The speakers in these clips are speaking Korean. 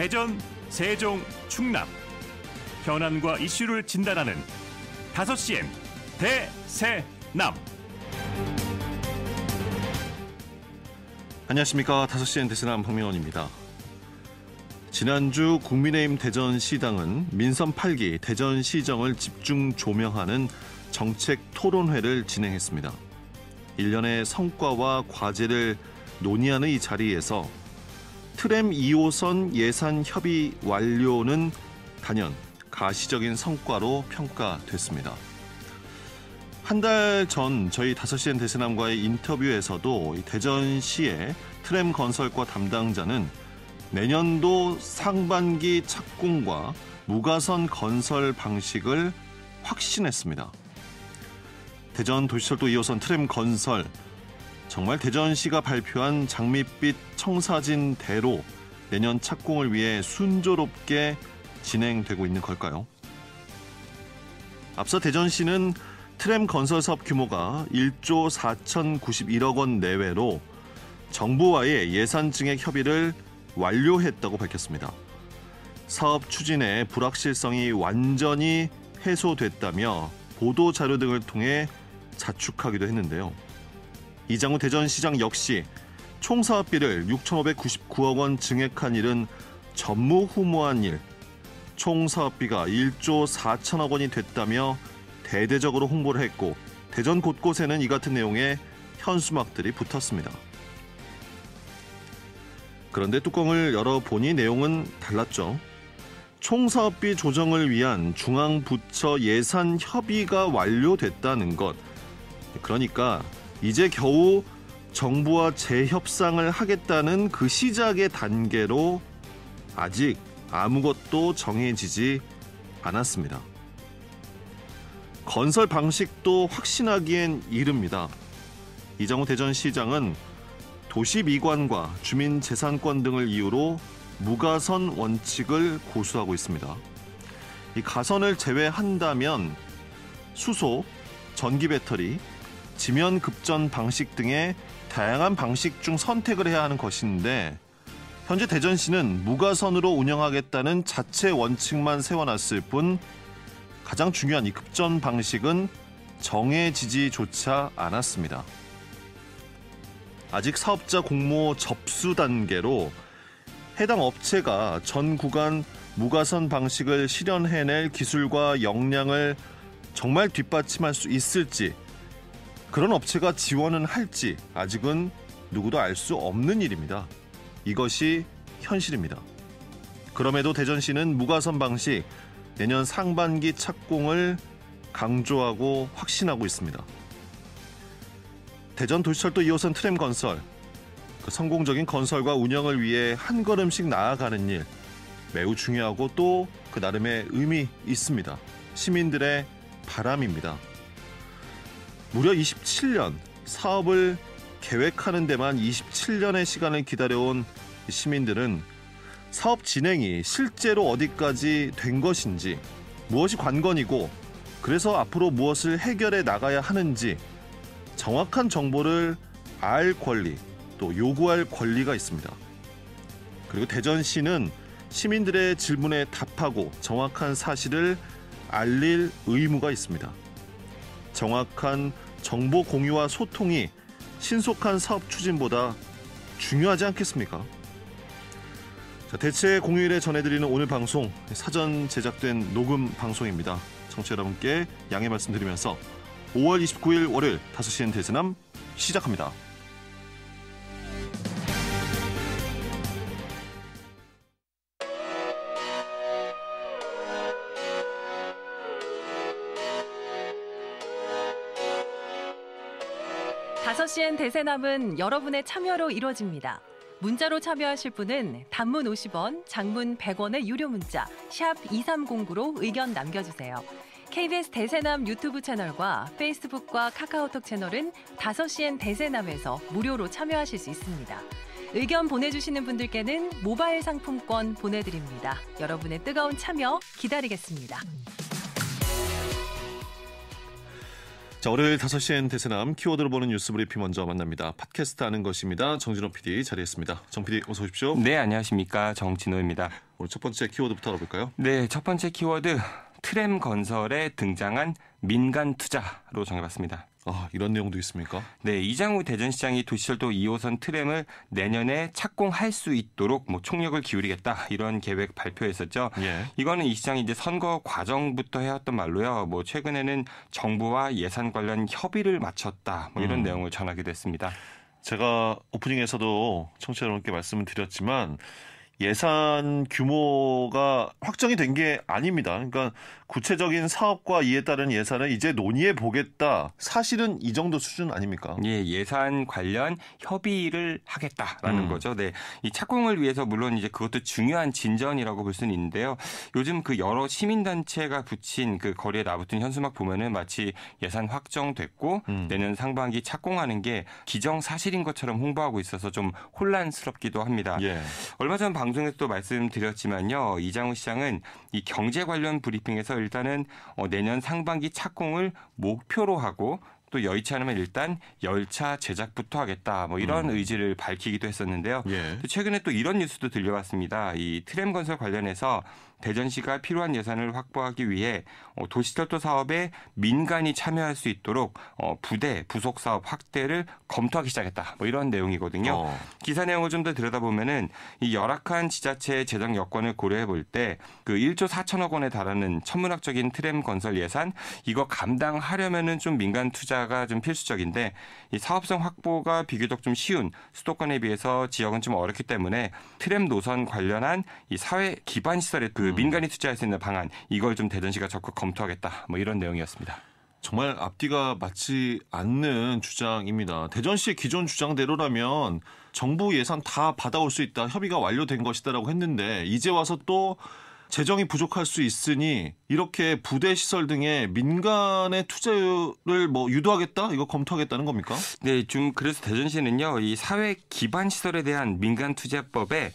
대전, 세종, 충남 현안과 이슈를 진단하는 5시엔 대세남. 안녕하십니까. 5시엔 대세남 황명원입니다. 지난주 국민의힘 대전시당은 민선 8기 대전시정을 집중 조명하는 정책 토론회를 진행했습니다. 1년의 성과와 과제를 논의하는 이 자리에서 트램 2호선 예산 협의 완료는 단연 가시적인 성과로 평가됐습니다. 한 달 전 저희 5시엔 대세남과의 인터뷰에서도 대전시의 트램 건설과 담당자는 내년도 상반기 착공과 무가선 건설 방식을 확신했습니다. 대전 도시철도 2호선 트램 건설, 정말 대전시가 발표한 장밋빛 청사진대로 내년 착공을 위해 순조롭게 진행되고 있는 걸까요? 앞서 대전시는 트램 건설 사업 규모가 1조 4,091억 원 내외로 정부와의 예산 증액 협의를 완료했다고 밝혔습니다. 사업 추진의 불확실성이 완전히 해소됐다며 보도 자료 등을 통해 자축하기도 했는데요. 이장우 대전시장 역시 총 사업비를 6,599억 원 증액한 일은 전무후무한 일, 총 사업비가 1조 4천억 원이 됐다며 대대적으로 홍보를 했고 대전 곳곳에는 이 같은 내용의 현수막들이 붙었습니다. 그런데 뚜껑을 열어보니 내용은 달랐죠. 총 사업비 조정을 위한 중앙부처 예산 협의가 완료됐다는 것. 그러니까 이제 겨우 정부와 재협상을 하겠다는 그 시작의 단계로 아직 아무것도 정해지지 않았습니다. 건설 방식도 확신하기엔 이릅니다. 이장우 대전시장은 도시 미관과 주민 재산권 등을 이유로 무가선 원칙을 고수하고 있습니다. 이 가선을 제외한다면 수소, 전기 배터리, 지면 급전 방식 등의 다양한 방식 중 선택을 해야 하는 것인데 현재 대전시는 무가선으로 운영하겠다는 자체 원칙만 세워놨을 뿐 가장 중요한 이 급전 방식은 정해지지조차 않았습니다. 아직 사업자 공모 접수 단계로 해당 업체가 전 구간 무가선 방식을 실현해낼 기술과 역량을 정말 뒷받침할 수 있을지, 그런 업체가 지원은 할지 아직은 누구도 알 수 없는 일입니다. 이것이 현실입니다. 그럼에도 대전시는 무가선 방식 내년 상반기 착공을 강조하고 확신하고 있습니다. 대전 도시철도 2호선 트램 건설, 성공적인 건설과 운영을 위해 한 걸음씩 나아가는 일, 매우 중요하고 또 그 나름의 의미 있습니다. 시민들의 바람입니다. 무려 27년, 사업을 계획하는 데만 27년의 시간을 기다려온 시민들은 사업 진행이 실제로 어디까지 된 것인지, 무엇이 관건이고 그래서 앞으로 무엇을 해결해 나가야 하는지 정확한 정보를 알 권리, 또 요구할 권리가 있습니다. 그리고 대전시는 시민들의 질문에 답하고 정확한 사실을 알릴 의무가 있습니다. 정확한 정보 공유와 소통이 신속한 사업 추진보다 중요하지 않겠습니까? 자, 대체 공휴일에 전해드리는 오늘 방송, 사전 제작된 녹음 방송입니다. 청취자 여러분께 양해 말씀드리면서 5월 29일 월요일 5시엔 대세남 시작합니다. 다섯 시엔 대세남은 여러분의 참여로 이루어집니다. 문자로 참여하실 분은 단문 50원, 장문 100원의 유료 문자 샵 2309로 의견 남겨주세요. KBS 대세남 유튜브 채널과 페이스북과 카카오톡 채널은 5시엔 대세남에서 무료로 참여하실 수 있습니다. 의견 보내주시는 분들께는 모바일 상품권 보내드립니다. 여러분의 뜨거운 참여 기다리겠습니다. 자, 월요일 5시엔 대세남 키워드로 보는 뉴스 브리핑 먼저 만납니다. 팟캐스트 아는 것입니다. 정진호 PD 자리했습니다. 정 PD 어서 오십시오. 네, 안녕하십니까. 정진호입니다. 오늘 첫 번째 키워드부터 알아볼까요? 네, 첫 번째 키워드 트램건설에 등장한 민간 투자로 정해봤습니다. 이런 내용도 있습니까? 네, 이장우 대전시장이 도시철도 2호선 트램을 내년에 착공할 수 있도록 총력을 기울이겠다 이런 계획 발표했었죠. 예. 이거는 이 시장이 이제 선거 과정부터 해왔던 말로요. 최근에는 정부와 예산 관련 협의를 마쳤다 이런 내용을 전하기도 했습니다. 제가 오프닝에서도 청취자 여러분께 말씀을 드렸지만 예산 규모가 확정이 된 게 아닙니다. 그러니까 구체적인 사업과 이에 따른 예산을 이제 논의해 보겠다. 사실은 이 정도 수준 아닙니까? 예, 예산 관련 협의를 하겠다라는 거죠. 네, 이 착공을 위해서 물론 이제 그것도 중요한 진전이라고 볼 수는 있는데요. 요즘 그 여러 시민단체가 붙인 그 거리에 나붙은 현수막 보면은 마치 예산 확정됐고 내년 상반기 착공하는 게 기정사실인 것처럼 홍보하고 있어서 좀 혼란스럽기도 합니다. 예. 얼마 전 방송에서 또 말씀드렸지만요. 이장우 시장은 이 경제 관련 브리핑에서 일단은 내년 상반기 착공을 목표로 하고 또 여의치 않으면 일단 열차 제작부터 하겠다 이런 의지를 밝히기도 했었는데요. 예. 또 최근에 또 이런 뉴스도 들려왔습니다. 이 트램 건설 관련해서 대전시가 필요한 예산을 확보하기 위해 도시철도 사업에 민간이 참여할 수 있도록 부대, 부속 사업 확대를 검토하기 시작했다. 이런 내용이거든요. 기사 내용을 좀 더 들여다보면은 이 열악한 지자체의 재정 여건을 고려해 볼 때 그 1조 4천억 원에 달하는 천문학적인 트램 건설 예산 이거 감당하려면은 좀 민간 투자가 좀 필수적인데 이 사업성 확보가 비교적 좀 쉬운 수도권에 비해서 지역은 좀 어렵기 때문에 트램 노선 관련한 이 사회 기반 시설에 그 민간이 투자할 수 있는 방안 이걸 좀 대전시가 적극 검토하겠다 이런 내용이었습니다. 정말 앞뒤가 맞지 않는 주장입니다. 대전시의 기존 주장대로라면 정부 예산 다 받아올 수 있다. 협의가 완료된 것이다라고 했는데 이제 와서 또 재정이 부족할 수 있으니 이렇게 부대 시설 등의 민간의 투자를 유도하겠다? 이거 검토하겠다는 겁니까? 네, 좀 그래서 대전시는요. 이 사회 기반 시설에 대한 민간 투자법에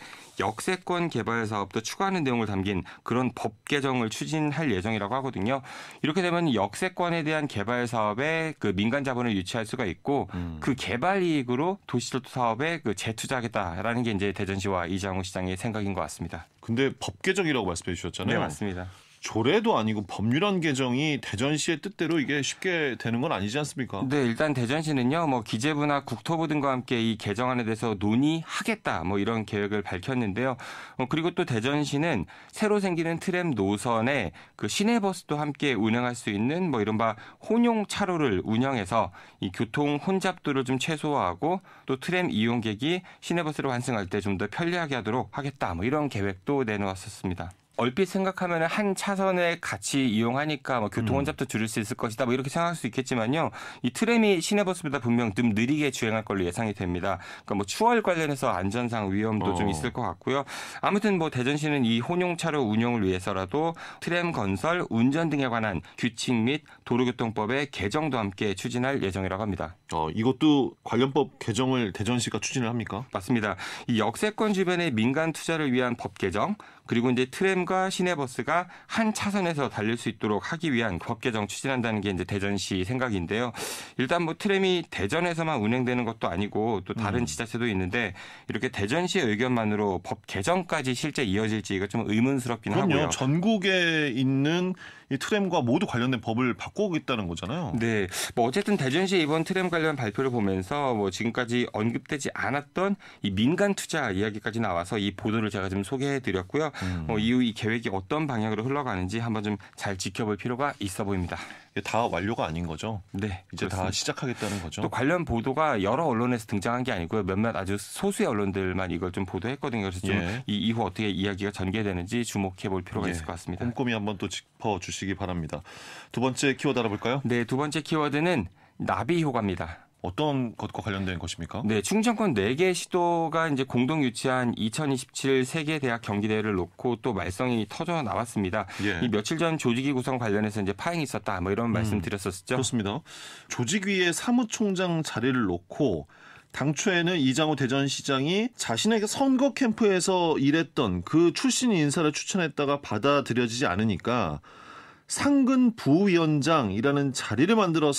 역세권 개발 사업도 추가하는 내용을 담긴 그런 법 개정을 추진할 예정이라고 하거든요. 이렇게 되면 역세권에 대한 개발 사업에 그 민간 자본을 유치할 수가 있고 그 개발 이익으로 도시철도 사업에 그 재투자하겠다라는 게 이제 대전시와 이장우 시장의 생각인 것 같습니다. 근데 법 개정이라고 말씀해 주셨잖아요. 네, 맞습니다. 조례도 아니고 법률안 개정이 대전시의 뜻대로 이게 쉽게 되는 건 아니지 않습니까? 네, 일단 대전시는요, 기재부나 국토부 등과 함께 이 개정안에 대해서 논의하겠다, 이런 계획을 밝혔는데요. 그리고 또 대전시는 새로 생기는 트램 노선에 그 시내버스도 함께 운행할 수 있는 이른바 혼용 차로를 운영해서 이 교통 혼잡도를 좀 최소화하고 또 트램 이용객이 시내버스를 환승할 때 좀 더 편리하게 하도록 하겠다, 이런 계획도 내놓았었습니다. 얼핏 생각하면 한 차선에 같이 이용하니까 교통 혼잡도 줄일 수 있을 것이다 이렇게 생각할 수 있겠지만요. 이 트램이 시내버스보다 분명 좀 느리게 주행할 걸로 예상이 됩니다. 그러니까 추월 관련해서 안전상 위험도 좀 있을 것 같고요. 아무튼 대전시는 이 혼용차로 운영을 위해서라도 트램 건설, 운전 등에 관한 규칙 및 도로교통법의 개정도 함께 추진할 예정이라고 합니다. 이것도 관련법 개정을 대전시가 추진을 합니까? 맞습니다. 이 역세권 주변의 민간 투자를 위한 법 개정 그리고 이제 트램과 시내버스가 한 차선에서 달릴 수 있도록 하기 위한 법 개정 추진한다는 게 이제 대전시 생각인데요. 일단 트램이 대전에서만 운행되는 것도 아니고 또 다른 지자체도 있는데 이렇게 대전시의 의견만으로 법 개정까지 실제 이어질지가 좀 의문스럽긴 하고요. 전국에 있는 이 트램과 모두 관련된 법을 바꾸겠다는 거잖아요. 네, 어쨌든 대전시의 이번 트램 관련 발표를 보면서 지금까지 언급되지 않았던 이 민간 투자 이야기까지 나와서 이 보도를 제가 좀 소개해드렸고요. 이후 이 계획이 어떤 방향으로 흘러가는지 한번 좀 잘 지켜볼 필요가 있어 보입니다. 이게 다 완료가 아닌 거죠? 네, 이제 그렇습니다. 다 시작하겠다는 거죠. 또 관련 보도가 여러 언론에서 등장한 게 아니고요. 몇몇 아주 소수의 언론들만 이걸 좀 보도했거든요. 그래서 좀 이 이후 어떻게 이야기가 전개되는지 주목해 볼 필요가 있을 것 같습니다. 꼼꼼히 한번 또 짚어주시기 바랍니다. 두 번째 키워드 알아볼까요? 네, 두 번째 키워드는 나비 효과입니다. 어떤 것과 관련된 것입니까? 네, 충청권 4개 시도가 이제 공동 유치한 2027 세계대학 경기대회를 놓고 또 말썽이 터져 나왔습니다. 예. 이 며칠 전 조직위 구성 관련해서 이제 파행이 있었다, 이런 말씀 드렸었죠. 그렇습니다. 조직위의 사무총장 자리를 놓고 당초에는 이장우 대전시장이 자신에게 선거 캠프에서 일했던 그 출신 인사를 추천했다가 받아들여지지 않으니까 상근 부위원장이라는 자리를 만들어서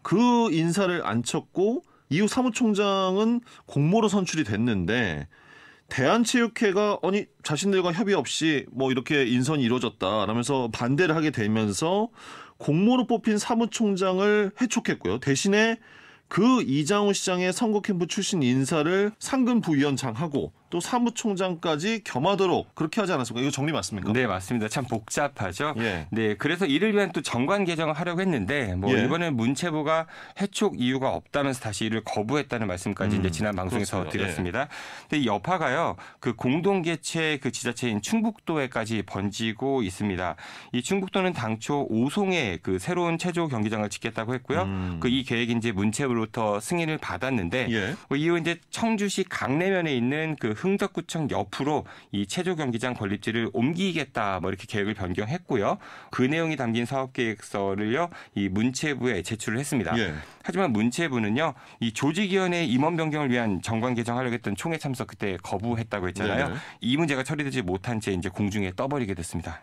그 인사를 안쳤고 이후 사무총장은 공모로 선출이 됐는데 대한체육회가 아니 자신들과 협의 없이 뭐 이렇게 인선이 이루어졌다라면서 반대를 하게 되면서 공모로 뽑힌 사무총장을 해촉했고요. 대신에 그 이장우 시장의 선거 캠프 출신 인사를 상근 부위원장하고 또 사무총장까지 겸하도록 그렇게 하지 않았습니까? 이거 정리 맞습니까? 네, 맞습니다. 참 복잡하죠. 예. 네, 그래서 이를 위한 또 정관 개정을 하려고 했는데 예. 이번에 문체부가 해촉 이유가 없다면서 다시 이를 거부했다는 말씀까지 이제 지난 방송에서 그렇습니다. 드렸습니다. 근데 이 여파가요, 그 공동 개최 그 지자체인 충북도에까지 번지고 있습니다. 이 충북도는 당초 오송에 그 새로운 체조 경기장을 짓겠다고 했고요. 그 이 계획이 이제 문체부로부터 승인을 받았는데 예. 이후 이제 청주시 강내면에 있는 그 흥덕구청 옆으로 이 체조 경기장 건립지를 옮기겠다 뭐 이렇게 계획을 변경했고요. 그 내용이 담긴 사업 계획서를요 이 문체부에 제출을 했습니다. 예. 하지만 문체부는요 이 조직위원회 임원 변경을 위한 정관 개정하려고 했던 총회 참석 그때 거부했다고 했잖아요. 네네. 이 문제가 처리되지 못한 채 이제 공중에 떠버리게 됐습니다.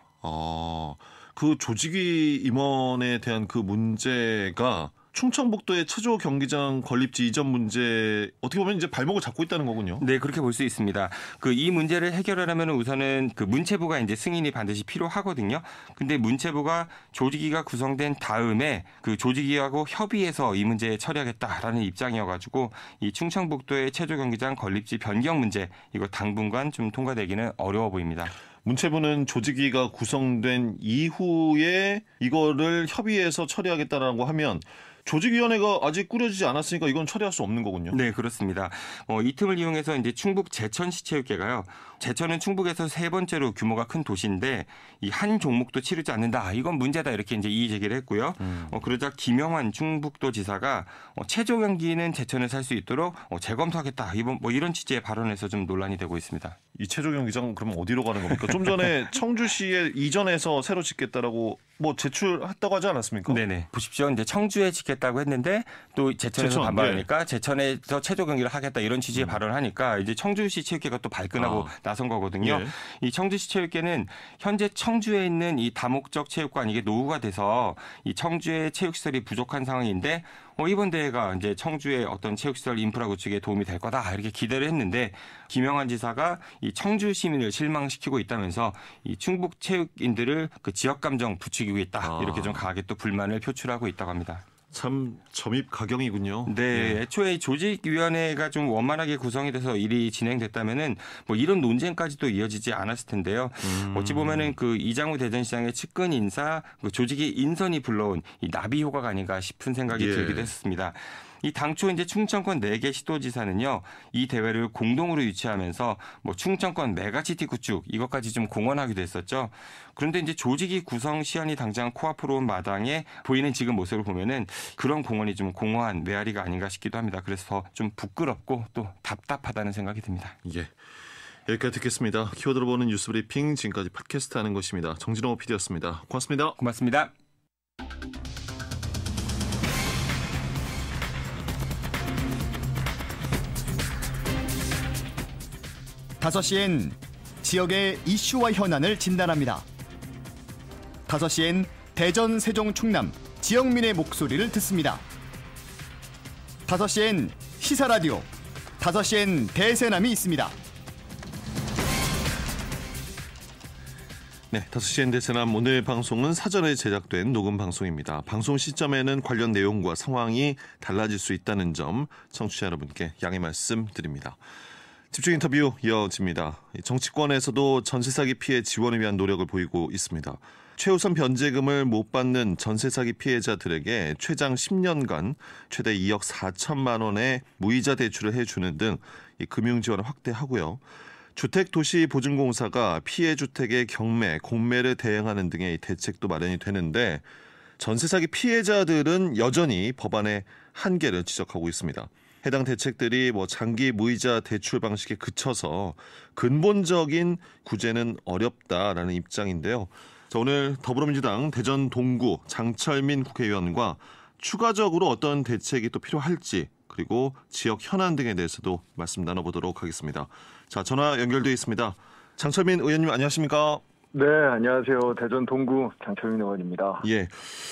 그 조직위 임원에 대한 그 문제가 충청북도의 체조 경기장 건립지 이전 문제 어떻게 보면 이제 발목을 잡고 있다는 거군요. 네, 그렇게 볼 수 있습니다. 그 이 문제를 해결하려면 우선은 그 문체부가 이제 승인이 반드시 필요하거든요. 근데 문체부가 조직위가 구성된 다음에 그 조직위하고 협의해서 이 문제 처리하겠다라는 입장이어가지고 이 충청북도의 체조 경기장 건립지 변경 문제 이거 당분간 좀 통과되기는 어려워 보입니다. 문체부는 조직위가 구성된 이후에 이거를 협의해서 처리하겠다라고 하면 조직위원회가 아직 꾸려지지 않았으니까 이건 처리할 수 없는 거군요. 네, 그렇습니다. 이 틈을 이용해서 이제 충북 제천시 체육회가요. 제천은 충북에서 세 번째로 규모가 큰 도시인데 이 한 종목도 치르지 않는다. 이건 문제다. 이렇게 이제 이의 제기를 했고요. 그러자 김영환 충북도 지사가 체조 경기는 제천에서 할 수 있도록 재검토하겠다. 이런 취지의 발언에서 좀 논란이 되고 있습니다. 이 체조 경기장 그러면 어디로 가는 겁니까? 좀 전에 청주시에 이전해서 새로 짓겠다라고 뭐 제출했다고 하지 않았습니까? 네네. 보십시오. 이제 청주에 짓겠다고 했는데 또 제천에서 반발하니까 네. 제천에서 체조 경기를 하겠다 이런 취지의 발언을 하니까 이제 청주시 체육회가 또 발끈하고 나선 거거든요. 예. 이 청주시 체육회는 현재 청주에 있는 이 다목적 체육관 이게 노후가 돼서 이 청주의 체육시설이 부족한 상황인데 이번 대회가 이제 청주의 어떤 체육시설 인프라 구축에 도움이 될 거다 이렇게 기대를 했는데 김영환 지사가 이 청주 시민을 실망시키고 있다면서 이 충북 체육인들을 그 지역 감정 부추기고 있다 이렇게 좀 강하게 또 불만을 표출하고 있다고 합니다. 참 점입 가경이군요. 네, 애초에 조직위원회가 좀 원만하게 구성이 돼서 일이 진행됐다면은 뭐 이런 논쟁까지도 이어지지 않았을 텐데요. 어찌 보면은 그 이장우 대전시장의 측근 인사, 그 조직위 인선이 불러온 이 나비 효과가 아닌가 싶은 생각이 들기도 했습니다. 이 당초 이제 충청권 4개 시도지사는요, 이 대회를 공동으로 유치하면서 뭐 충청권 메가시티 구축 이것까지 좀 공언하기도 했었죠. 그런데 이제 조직위 구성 시한이 당장 코앞으로 온 마당에 보이는 지금 모습을 보면은 그런 공언이 좀 공허한 메아리가 아닌가 싶기도 합니다. 그래서 좀 부끄럽고 또 답답하다는 생각이 듭니다. 예. 여기까지 듣겠습니다. 키워드로 보는 뉴스 브리핑 지금까지 팟캐스트 하는 것입니다. 정진호 PD였습니다. 고맙습니다. 고맙습니다. 다섯 시엔 지역의 이슈와 현안을 진단합니다. 5시엔 대전, 세종, 충남 지역민의 목소리를 듣습니다. 5시엔 시사라디오, 5시엔 대세남이 있습니다. 네, 5시엔 대세남 오늘 방송은 사전에 제작된 녹음 방송입니다. 방송 시점에는 관련 내용과 상황이 달라질 수 있다는 점 청취자 여러분께 양해 말씀드립니다. 집중 인터뷰 이어집니다. 정치권에서도 전세 사기 피해 지원을 위한 노력을 보이고 있습니다. 최우선 변제금을 못 받는 전세 사기 피해자들에게 최장 10년간 최대 2억 4천만 원의 무이자 대출을 해주는 등 금융 지원을 확대하고요. 주택도시보증공사가 피해 주택의 경매, 공매를 대행하는 등의 대책도 마련이 되는데 전세 사기 피해자들은 여전히 법안의 한계를 지적하고 있습니다. 해당 대책들이 장기 무이자 대출 방식에 그쳐서 근본적인 구제는 어렵다라는 입장인데요. 자, 오늘 더불어민주당 대전 동구 장철민 국회의원과 추가적으로 어떤 대책이 또 필요할지 그리고 지역 현안 등에 대해서도 말씀 나눠보도록 하겠습니다. 자, 전화 연결되어 있습니다. 장철민 의원님 안녕하십니까? 네, 안녕하세요. 대전 동구 장철민 의원입니다. 예.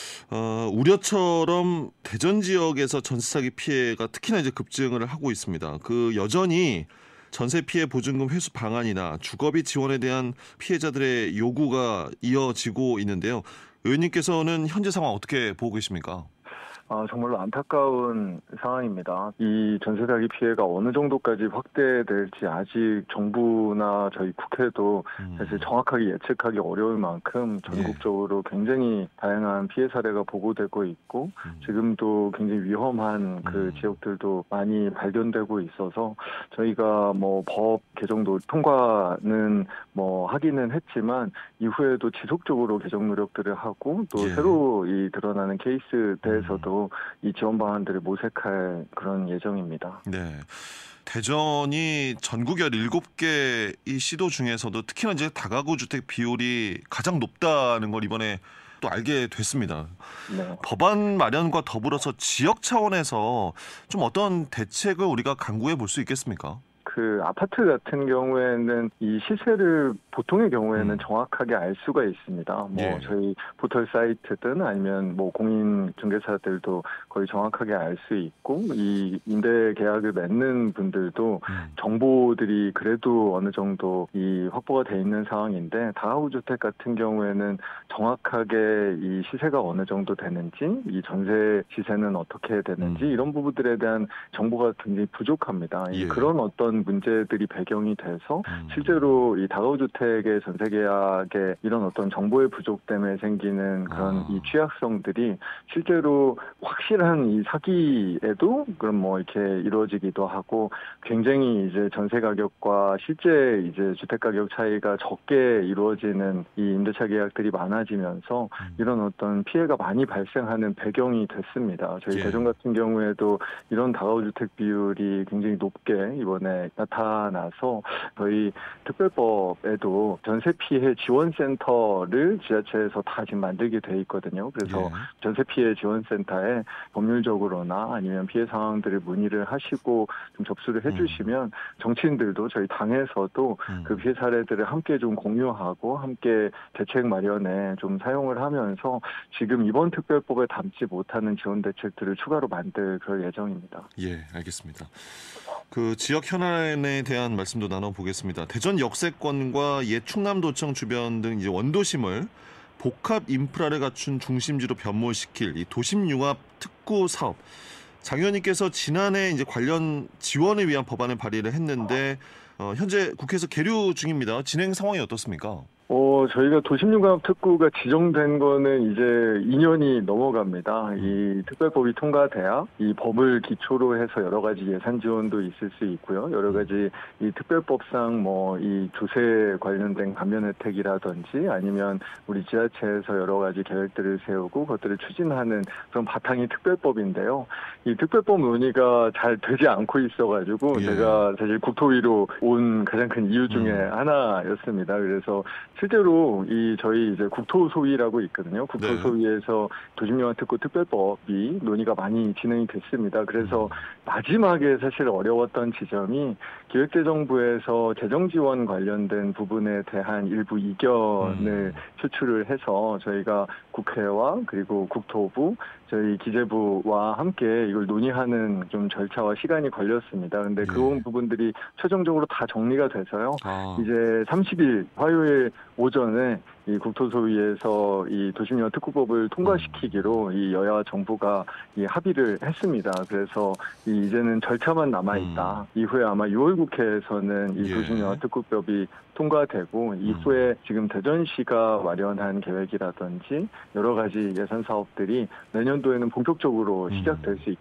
우려처럼 대전 지역에서 전세 사기 피해가 특히나 이제 급증을 하고 있습니다. 그 여전히 전세 피해 보증금 회수 방안이나 주거비 지원에 대한 피해자들의 요구가 이어지고 있는데요. 의원님께서는 현재 상황 어떻게 보고 계십니까? 정말로 안타까운 상황입니다. 이 전세 사기 피해가 어느 정도까지 확대될지 아직 정부나 저희 국회도 사실 정확하게 예측하기 어려울 만큼 전국적으로 굉장히 다양한 피해 사례가 보고되고 있고 지금도 굉장히 위험한 그 지역들도 많이 발견되고 있어서 저희가 뭐 법 개정도 통과는 뭐 하기는 했지만 이후에도 지속적으로 개정 노력들을 하고 또 새로 이 드러나는 케이스 대해서도 이 지원 방안들을 모색할 그런 예정입니다. 네. 대전이 전국 17개 이 시도 중에서도 특히나 이제 다가구 주택 비율이 가장 높다는 걸 이번에 또 알게 됐습니다. 네. 법안 마련과 더불어서 지역 차원에서 좀 어떤 대책을 우리가 강구해 볼 수 있겠습니까? 그 아파트 같은 경우에는 이 시세를 보통의 경우에는 정확하게 알 수가 있습니다. 뭐 저희 포털 사이트든 아니면 뭐 공인 중개사들도 거의 정확하게 알 수 있고 이 임대 계약을 맺는 분들도 정보들이 그래도 어느 정도 이 확보가 돼 있는 상황인데 다가구 주택 같은 경우에는 정확하게 이 시세가 어느 정도 되는지 이 전세 시세는 어떻게 되는지 이런 부분들에 대한 정보가 굉장히 부족합니다. 그런 어떤 문제들이 배경이 돼서 실제로 이 다가구 주택의 전세 계약에 이런 어떤 정보의 부족 때문에 생기는 그런 이 취약성들이 실제로 확실한 이 사기에도 그럼 뭐 이렇게 이루어지기도 하고 굉장히 이제 전세 가격과 실제 이제 주택 가격 차이가 적게 이루어지는 이 임대차 계약들이 많아지면서 이런 어떤 피해가 많이 발생하는 배경이 됐습니다. 저희 대전 같은 경우에도 이런 다가구 주택 비율이 굉장히 높게 이번에 나타나서 저희 특별법에도 전세 피해 지원센터를 지자체에서 다 지금 만들게 돼 있거든요. 그래서 전세 피해 지원센터에 법률적으로나 아니면 피해 상황들을 문의를 하시고 좀 접수를 해주시면 정치인들도 저희 당에서도 그 피해 사례들을 함께 좀 공유하고 함께 대책 마련에 좀 사용을 하면서 지금 이번 특별법에 담지 못하는 지원 대책들을 추가로 만들 그럴 예정입니다. 예, 알겠습니다. 그 지역 현안에 대한 말씀도 나눠보겠습니다. 대전 역세권과 옛 충남도청 주변 등 이제 원도심을 복합 인프라를 갖춘 중심지로 변모시킬 이 도심융합 특구 사업. 장 의원님께서 지난해 이제 관련 지원을 위한 법안을 발의를 했는데 현재 국회에서 계류 중입니다. 진행 상황이 어떻습니까? 저희가 도심융합 특구가 지정된 거는 이제 2년이 넘어갑니다. 이 특별법이 통과돼야 이 법을 기초로 해서 여러 가지 예산 지원도 있을 수 있고요. 여러 가지 이 특별법상 뭐 이 조세 관련된 감면 혜택이라든지 아니면 우리 지자체에서 여러 가지 계획들을 세우고 그것들을 추진하는 그런 바탕이 특별법인데요. 이 특별법 논의가 잘 되지 않고 있어가지고 제가 사실 국토위로 온 가장 큰 이유 중에 하나였습니다. 그래서 실제로 이 저희 이제 국토소위라고 있거든요. 국토소위에서 도심융합 특구 특별법이 논의가 많이 진행이 됐습니다. 그래서 마지막에 사실 어려웠던 지점이 기획재정부에서 재정지원 관련된 부분에 대한 일부 이견을 제출을 해서 저희가 국회와 그리고 국토부, 저희 기재부와 함께 이걸 논의하는 좀 절차와 시간이 걸렸습니다. 그런데 그런 부분들이 최종적으로 다 정리가 돼서요. 이제 30일 화요일 오전에 이 국토소위에서 이 도심융합 특구법을 통과시키기로 이 여야와 정부가 이 합의를 했습니다. 그래서 이제는 절차만 남아 있다. 이후에 아마 6월 국회에서는 이 도심융합 특구법이 통과되고 이후에 지금 대전시가 마련한 계획이라든지 여러 가지 예산 사업들이 내년도에는 본격적으로 시작될 수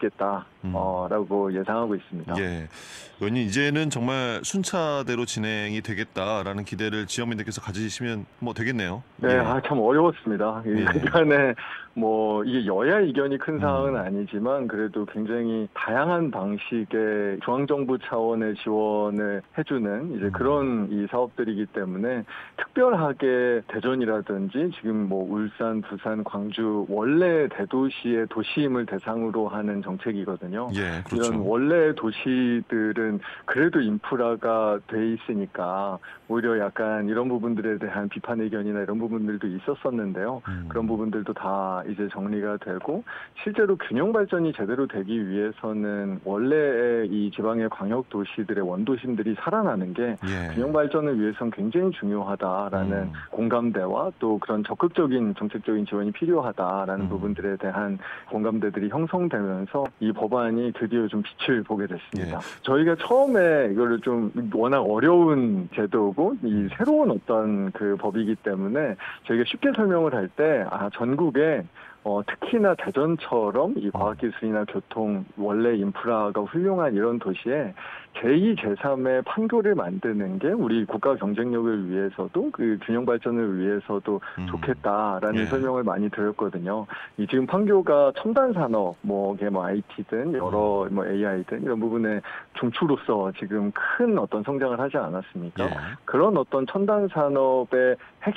있겠다라고 예상하고 있습니다. 예, 의원님 이제는 정말 순차대로 진행이 되겠다라는 기대를 지역민들께서 가지시면 뭐 되겠네요. 어렵겠네요. 네, 예. 참 어려웠습니다. 예. 그간에 뭐 이게 여야 이견이 큰 사항은 아니지만 그래도 굉장히 다양한 방식의 중앙정부 차원의 지원을 해주는 이제 그런 이 사업들이기 때문에 특별하게 대전이라든지 지금 뭐 울산, 부산, 광주 원래 대도시의 도시임을 대상으로 하는 정책이거든요. 예, 그렇죠. 이런 원래 도시들은 그래도 인프라가 돼 있으니까 오히려 약간 이런 부분들에 대한 비판 의견이나 이런 부분들도 있었었는데요. 그런 부분들도 다 이제 정리가 되고 실제로 균형 발전이 제대로 되기 위해서는 원래의 이 지방의 광역 도시들의 원도심들이 살아나는 게 예. 균형 발전을 위해서는 굉장히 중요하다라는 공감대와 또 그런 적극적인 정책적인 지원이 필요하다라는 부분들에 대한 공감대들이 형성되면서 이 법안이 드디어 좀 빛을 보게 됐습니다. 예. 저희가 처음에 이거를 좀 워낙 어려운 제도고 이 새로운 어떤 그 법이기 때문에 저희가 쉽게 설명을 할 때 전국에 특히나 대전처럼 이 과학기술이나 교통, 원래 인프라가 훌륭한 이런 도시에 제2, 제3의 판교를 만드는 게 우리 국가 경쟁력을 위해서도 그 균형 발전을 위해서도 좋겠다라는 예. 설명을 많이 드렸거든요. 이 지금 판교가 첨단 산업, 뭐 IT든 여러 뭐 AI든 이런 부분에 중추로서 지금 큰 어떤 성장을 하지 않았습니까? 예. 그런 어떤 첨단 산업의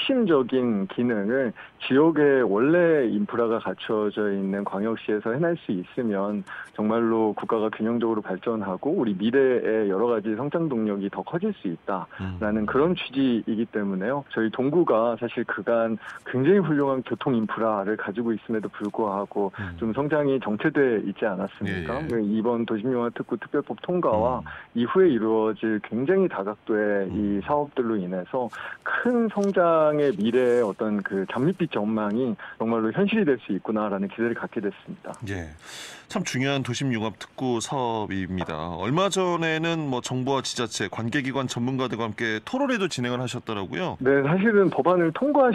핵심적인 기능을 지역에 원래 인프라가 갖춰져 있는 광역시에서 해낼 수 있으면 정말로 국가가 균형적으로 발전하고 우리 미래의 여러 가지 성장 동력이 더 커질 수 있다라는 그런 취지이기 때문에요. 저희 동구가 사실 그간 굉장히 훌륭한 교통 인프라를 가지고 있음에도 불구하고 좀 성장이 정체돼 있지 않았습니까? 예. 이번 도심융합특구 특별법 통과와 이후에 이루어질 굉장히 다각도의 이 사업들로 인해서 큰 성장의 미래의 어떤 그 장밋빛 전망이 정말로 현실이 될 수 있구나라는 기대를 갖게 됐습니다. 예. 참 중요한 도심융합특구 사업입니다. 얼마 전에는 뭐 정부와 지자체, 관계기관 전문가들과 함께 토론회도 진행을 하셨더라고요. 네, 사실은 법안을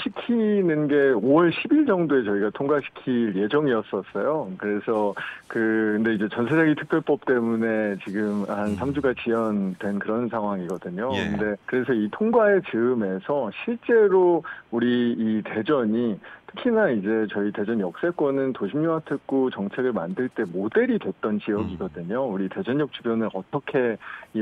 통과시키는 게 5월 10일 정도에 저희가 통과시킬 예정이었었어요. 그래서 근데 이제 전세자기 특별법 때문에 지금 한 3주가 지연된 그런 상황이거든요. 예. 근데 그래서 이 통과의 즈음에서 실제로 우리 이 대전이 특히나 이제 저희 대전 역세권은 도심융합특구 정책을 만들 때 모델이 됐던 지역이거든요. 우리 대전역 주변을 어떻게 이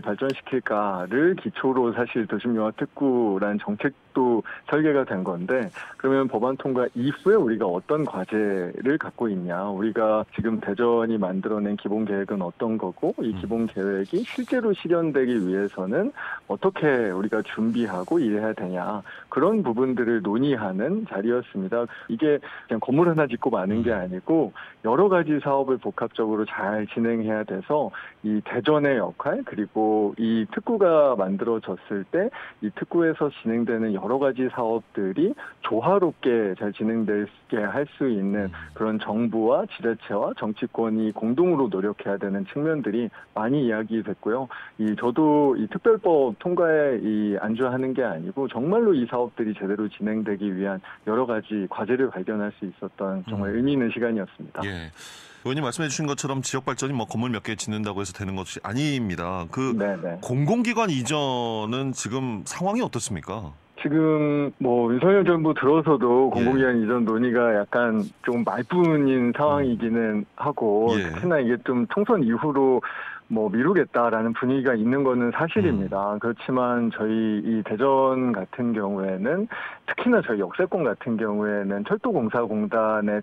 발전시킬까를 기초로 사실 도심융합특구라는 정책도 설계가 된 건데 그러면 법안 통과 이후에 우리가 어떤 과제를 갖고 있냐. 우리가 지금 대전이 만들어낸 기본 계획은 어떤 거고 이 기본 계획이 실제로 실현되기 위해서는 어떻게 우리가 준비하고 일해야 되냐. 그런 부분들을 논의하는 자리였습니다. 이게 그냥 건물 하나 짓고 마는 게 아니고 여러 가지 사업을 복합적으로 잘 진행해야 돼서 이 대전의 역할 그리고 이 특구가 만들어졌을 때 이 특구에서 진행되는 여러 가지 사업들이 조화롭게 잘 진행되게 할 수 있는 그런 정부와 지자체와 정치권이 공동으로 노력해야 되는 측면들이 많이 이야기됐고요. 저도 이 특별법 통과에 안주하는 게 아니고 정말로 이 사업들이 제대로 진행되기 위한 여러 가지 과제를 발견할 수 있었던 정말 의미 있는 시간이었습니다. 예. 의원님 말씀해 주신 것처럼 지역 발전이 뭐 건물 몇 개 짓는다고 해서 되는 것이 아닙니다. 네네. 공공기관 이전은 지금 상황이 어떻습니까? 지금 뭐 윤석열 정부 들어서도 공공기관 이전 논의가 약간 좀 말뿐인 상황이기는 하고 특히나 이게 좀 총선 이후로 뭐 미루겠다라는 분위기가 있는 거는 사실입니다. 그렇지만 저희 이 대전 같은 경우에는 특히나 저희 역세권 같은 경우에는 철도공사공단의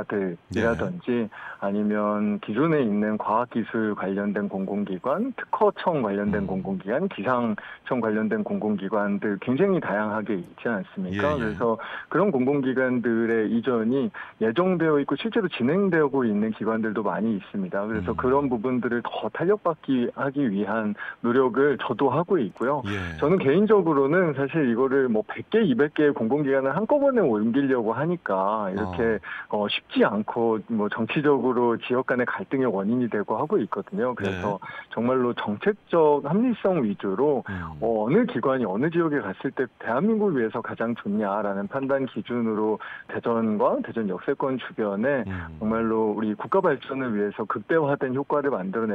자회사들이라든지 아니면 기존에 있는 과학기술 관련된 공공기관, 특허청 관련된 공공기관, 기상청 관련된 공공기관들 굉장히 다양하게 있지 않습니까? 그래서 그런 공공기관들의 이전이 예정되어 있고 실제로 진행되고 있는 기관들도 많이 있습니다. 그래서 그런 부분들을 더 탄력받기 하기 위한 노력을 저도 하고 있고요. 저는 개인적으로는 사실 이거를 뭐 100개, 200개의 공공기관을 한꺼번에 옮기려고 하니까 이렇게 쉽지 않고 뭐 정치적으로 지역 간의 갈등의 원인이 되고 하고 있거든요. 그래서 정말로 정책적 합리성 위주로 어느 기관이 어느 지역에 갔을 때 대한민국을 위해서 가장 좋냐라는 판단 기준으로 대전과 대전 역세권 주변에 정말로 우리 국가 발전을 위해서 극대화된 효과를 만들어낼 수 있는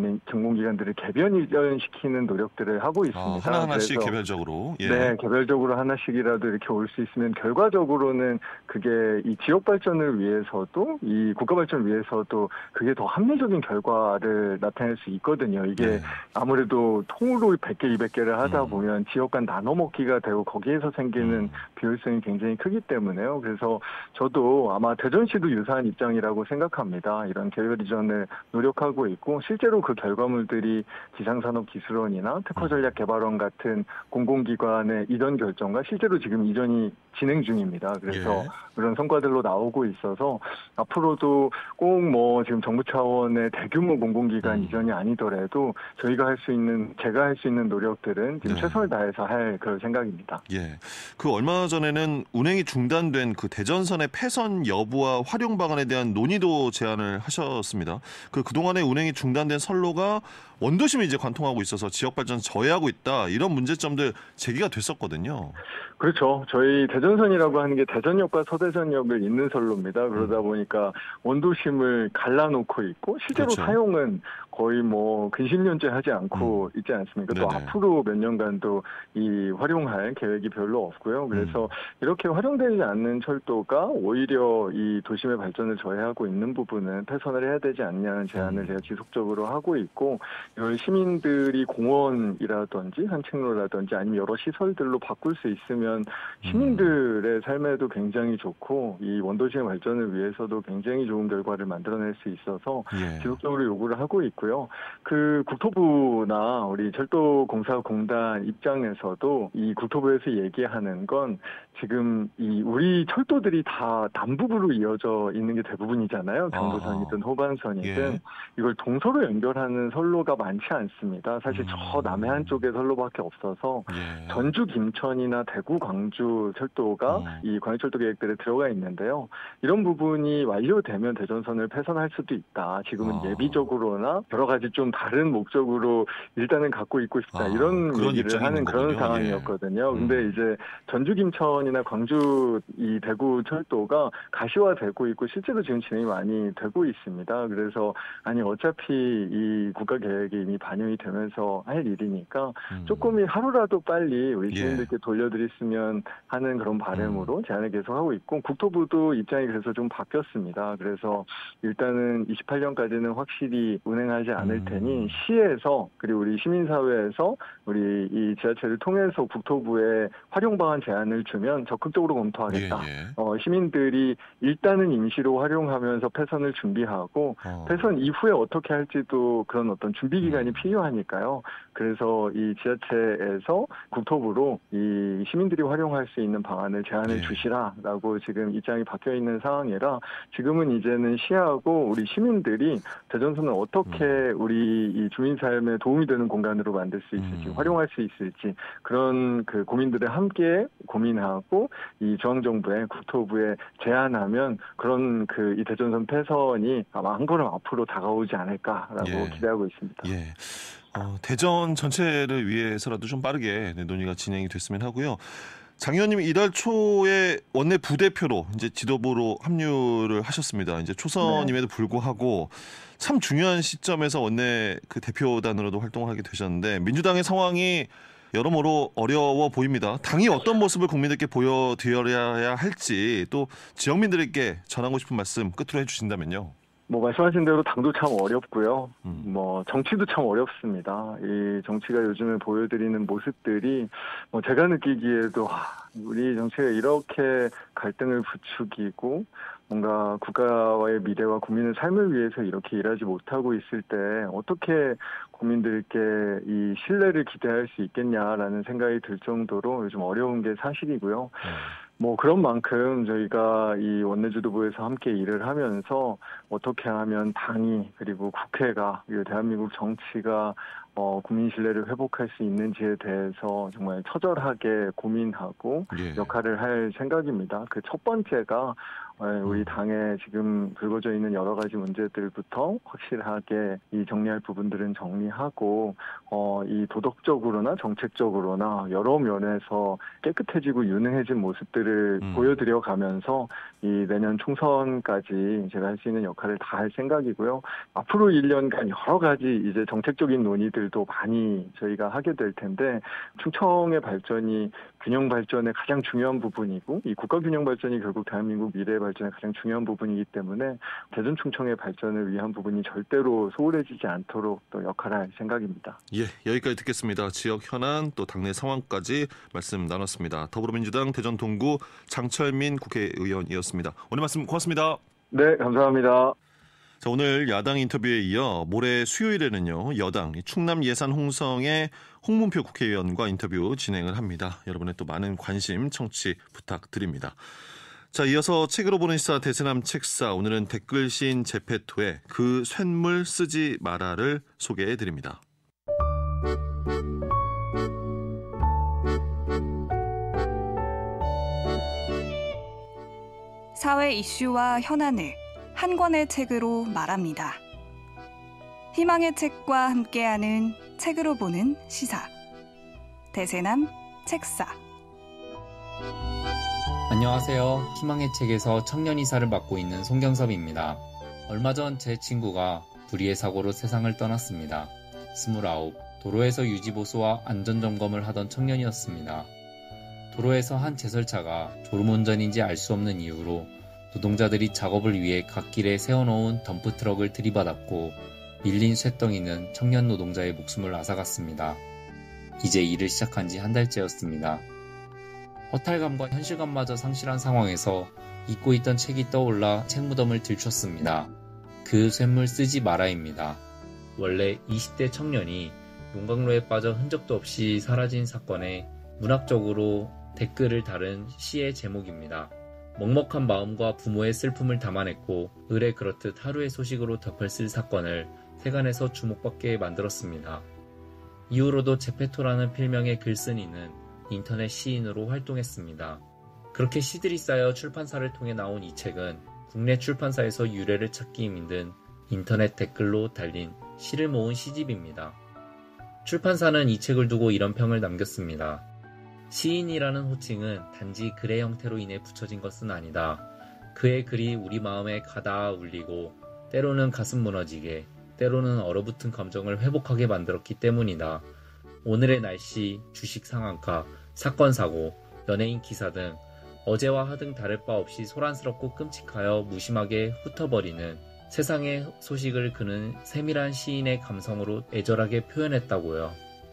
전공기관들을 개별 이전시키는 노력들을 하고 있습니다. 하나하나씩 개별적으로. 예. 네, 개별적으로 하나씩이라도 이렇게 올 수 있으면 결과적으로는 그게 이 지역 발전을 위해서도 이 국가 발전을 위해서도 그게 더 합리적인 결과를 나타낼 수 있거든요. 이게 아무래도 통으로 100개, 200개를 하다 보면 지역 간 나눠 먹기가 되고 거기에서 생기는 비효율성이 굉장히 크기 때문에요. 그래서 저도 아마 대전시도 유사한 입장이라고 생각합니다. 이런 개별 이전을 노력하고 있고 실제로 그 결과물들이 기상산업기술원이나 특허전략개발원 같은 공공기관의 이전 결정과 실제로 지금 이전이 진행 중입니다. 그래서 그런 성과들로 나오고 있어서 앞으로도 꼭 뭐 지금 정부 차원의 대규모 공공기관 이전이 아니더라도 저희가 할 수 있는, 제가 할 수 있는 노력들은 지금 최선을 다해서 할 그럴 생각입니다. 예. 그 얼마 전에는 운행이 중단된 그 대전선의 폐선 여부와 활용 방안에 대한 논의도 제안을 하셨습니다. 그동안에 운행이 중단된 선로가 원도심을 이제 관통하고 있어서 지역 발전 저해하고 있다. 이런 문제점들 제기가 됐었거든요. 그렇죠. 저희 대전선이라고 하는 게 대전역과 서대전역을 잇는 선로입니다. 그러다 보니까 원도심을 갈라놓고 있고 실제로 그렇죠. 사용은 거의 뭐 근신년째 하지 않고 있지 않습니까? 또 앞으로 몇 년간도 이 활용할 계획이 별로 없고요. 그래서 이렇게 활용되지 않는 철도가 오히려 이 도심의 발전을 저해하고 있는 부분은 폐선을 해야 되지 않냐는 제안을 제가 지속적으로 하고 있고 이걸 시민들이 공원이라든지 산책로라든지 아니면 여러 시설들로 바꿀 수 있으면 시민들의 삶에도 굉장히 좋고 이 원도심의 발전을 위해서도 굉장히 좋은 결과를 만들어낼 수 있어서 지속적으로 요구를 하고 있고요. 그 국토부나 우리 철도공사공단 입장에서도 이 국토부에서 얘기하는 건 지금 이 우리 철도들이 다 남북으로 이어져 있는 게 대부분이잖아요. 경부선이든 호반선이든 이걸 동서로 연결하는 선로가 많지 않습니다. 사실 저 남해안 쪽에 선로밖에 없어서 전주 김천이나 대구 광주 철도가 이 광해철도 계획들에 들어가 있는데요. 이런 부분이 완료되면 대전선을 폐선할 수도 있다. 지금은 예비적으로나 여러 가지 좀 다른 목적으로 일단은 갖고 있고 싶다. 이런 얘기를 하는 그런 상황이었거든요. 근데 이제 전주 김천이나 광주 이 대구 철도가 가시화되고 있고 실제로 지금 진행이 많이 되고 있습니다. 그래서 아니 어차피 이 국가 계획이 이미 반영이 되면서 할 일이니까 조금이 하루라도 빨리 우리 시민들께 돌려드렸으면 하는 그런 바람으로 제안을 계속하고 있고 국토부도 입장이 그래서 좀 바뀌었습니다. 그래서 일단은 28년까지는 확실히 운행하지 않을 테니 시에서 그리고 우리 시민사회에서 우리 이 지하철을 통해서 국토부에 활용 방안 제안을 주면 적극적으로 검토하겠다. 시민들이 일단은 임시로 활용하면서 폐선을 준비하고 폐선 이후에 어떻게 할지도 그런 어떤 준비 기간이 필요하니까요. 그래서 이 지자체에서 국토부로 이 시민들이 활용할 수 있는 방안을 제안을 주시라라고 지금 입장이 바뀌어 있는 상황이라 지금은 이제는 시하고 우리 시민들이 대전선을 어떻게 우리 이 주민 삶에 도움이 되는 공간으로 만들 수 있을지 활용할 수 있을지 그런 그 고민들을 함께 고민하고 이 중앙정부에 국토부에 제안하면 그런 그 이 대전선 폐선이 아마 한 걸음 앞으로 다가오지 않을까라고 기대하고 있습니다. 대전 전체를 위해서라도 좀 빠르게 논의가 진행이 됐으면 하고요. 장 의원님이 이달 초에 원내 부대표로 이제 지도부로 합류를 하셨습니다. 이제 초선임에도 불구하고 참 중요한 시점에서 원내 그 대표단으로도 활동을 하게 되셨는데 민주당의 상황이 여러모로 어려워 보입니다. 당이 어떤 모습을 국민들께 보여드려야 할지 또 지역민들에게 전하고 싶은 말씀 끝으로 해주신다면요. 뭐 말씀하신 대로 당도 참 어렵고요. 뭐 정치도 참 어렵습니다. 이 정치가 요즘에 보여드리는 모습들이 뭐 제가 느끼기에도 우리 정치가 이렇게 갈등을 부추기고 뭔가 국가와의 미래와 국민의 삶을 위해서 이렇게 일하지 못하고 있을 때 어떻게 국민들께 이 신뢰를 기대할 수 있겠냐라는 생각이 들 정도로 요즘 어려운 게 사실이고요. 뭐 그런 만큼 저희가 이 원내지도부에서 함께 일을 하면서 어떻게 하면 당이 그리고 국회가 그리고 대한민국 정치가 국민 신뢰를 회복할 수 있는지에 대해서 정말 처절하게 고민하고 역할을 할 생각입니다. 그 첫 번째가 우리 당에 지금 불거져 있는 여러 가지 문제들부터 확실하게 이 정리할 부분들은 정리하고 이 도덕적으로나 정책적으로나 여러 면에서 깨끗해지고 유능해진 모습들을 보여드려 가면서 이 내년 총선까지 제가 할 수 있는 역할을 다 할 생각이고요. 앞으로 1년간 여러 가지 이제 정책적인 논의들도 많이 저희가 하게 될 텐데 충청의 발전이 균형 발전의 가장 중요한 부분이고 이 국가 균형 발전이 결국 대한민국 미래 발전의 가장 중요한 부분이기 때문에 대전 충청의 발전을 위한 부분이 절대로 소홀해지지 않도록 또 역할을 할 생각입니다. 예, 여기까지 듣겠습니다. 지역 현안 또 당내 상황까지 말씀 나눴습니다. 더불어민주당 대전 동구 장철민 국회의원이었습니다. 오늘 말씀 고맙습니다. 네, 감사합니다. 자, 오늘 야당 인터뷰에 이어 모레 수요일에는요, 여당 충남 예산 홍성의 홍문표 국회의원과 인터뷰 진행을 합니다. 여러분의 또 많은 관심 청취 부탁드립니다. 자, 이어서 책으로 보는 시사 대세남 책사, 오늘은 댓글 시인 제페토의 그 쇳물 쓰지 마라를 소개해드립니다. 사회 이슈와 현안을 한 권의 책으로 말합니다. 희망의 책과 함께하는 책으로 보는 시사. 대세남 책사. 안녕하세요. 희망의 책에서 청년이사를 맡고 있는 송경섭입니다. 얼마 전 제 친구가 불의의 사고로 세상을 떠났습니다. 29, 도로에서 유지보수와 안전점검을 하던 청년이었습니다. 도로에서 한 제설차가 졸음운전인지 알 수 없는 이유로 노동자들이 작업을 위해 갓길에 세워놓은 덤프트럭을 들이받았고 밀린 쇳덩이는 청년 노동자의 목숨을 앗아갔습니다. 이제 일을 시작한 지 한 달째였습니다. 허탈감과 현실감마저 상실한 상황에서 잊고 있던 책이 떠올라 책무덤을 들췄습니다. 그 쇳물 쓰지 마라입니다. 원래 20대 청년이 용광로에 빠져 흔적도 없이 사라진 사건에 문학적으로 댓글을 다룬 시의 제목입니다. 먹먹한 마음과 부모의 슬픔을 담아냈고 을에 그렇듯 하루의 소식으로 덮을쓸 사건을 세간에서 주목받게 만들었습니다. 이후로도 제페토라는 필명의 글쓴이는 인터넷 시인으로 활동했습니다. 그렇게 시들이 쌓여 출판사를 통해 나온 이 책은 국내 출판사에서 유래를 찾기 힘든 인터넷 댓글로 달린 시를 모은 시집입니다. 출판사는 이 책을 두고 이런 평을 남겼습니다. 시인이라는 호칭은 단지 글의 형태로 인해 붙여진 것은 아니다. 그의 글이 우리 마음에 가닿아 울리고 때로는 가슴 무너지게, 때로는 얼어붙은 감정을 회복하게 만들었기 때문이다. 오늘의 날씨, 주식 상한가, 사건 사고, 연예인 기사 등 어제와 하등 다를 바 없이 소란스럽고 끔찍하여 무심하게 훑어버리는 세상의 소식을 그는 세밀한 시인의 감성으로 애절하게 표현했다고요.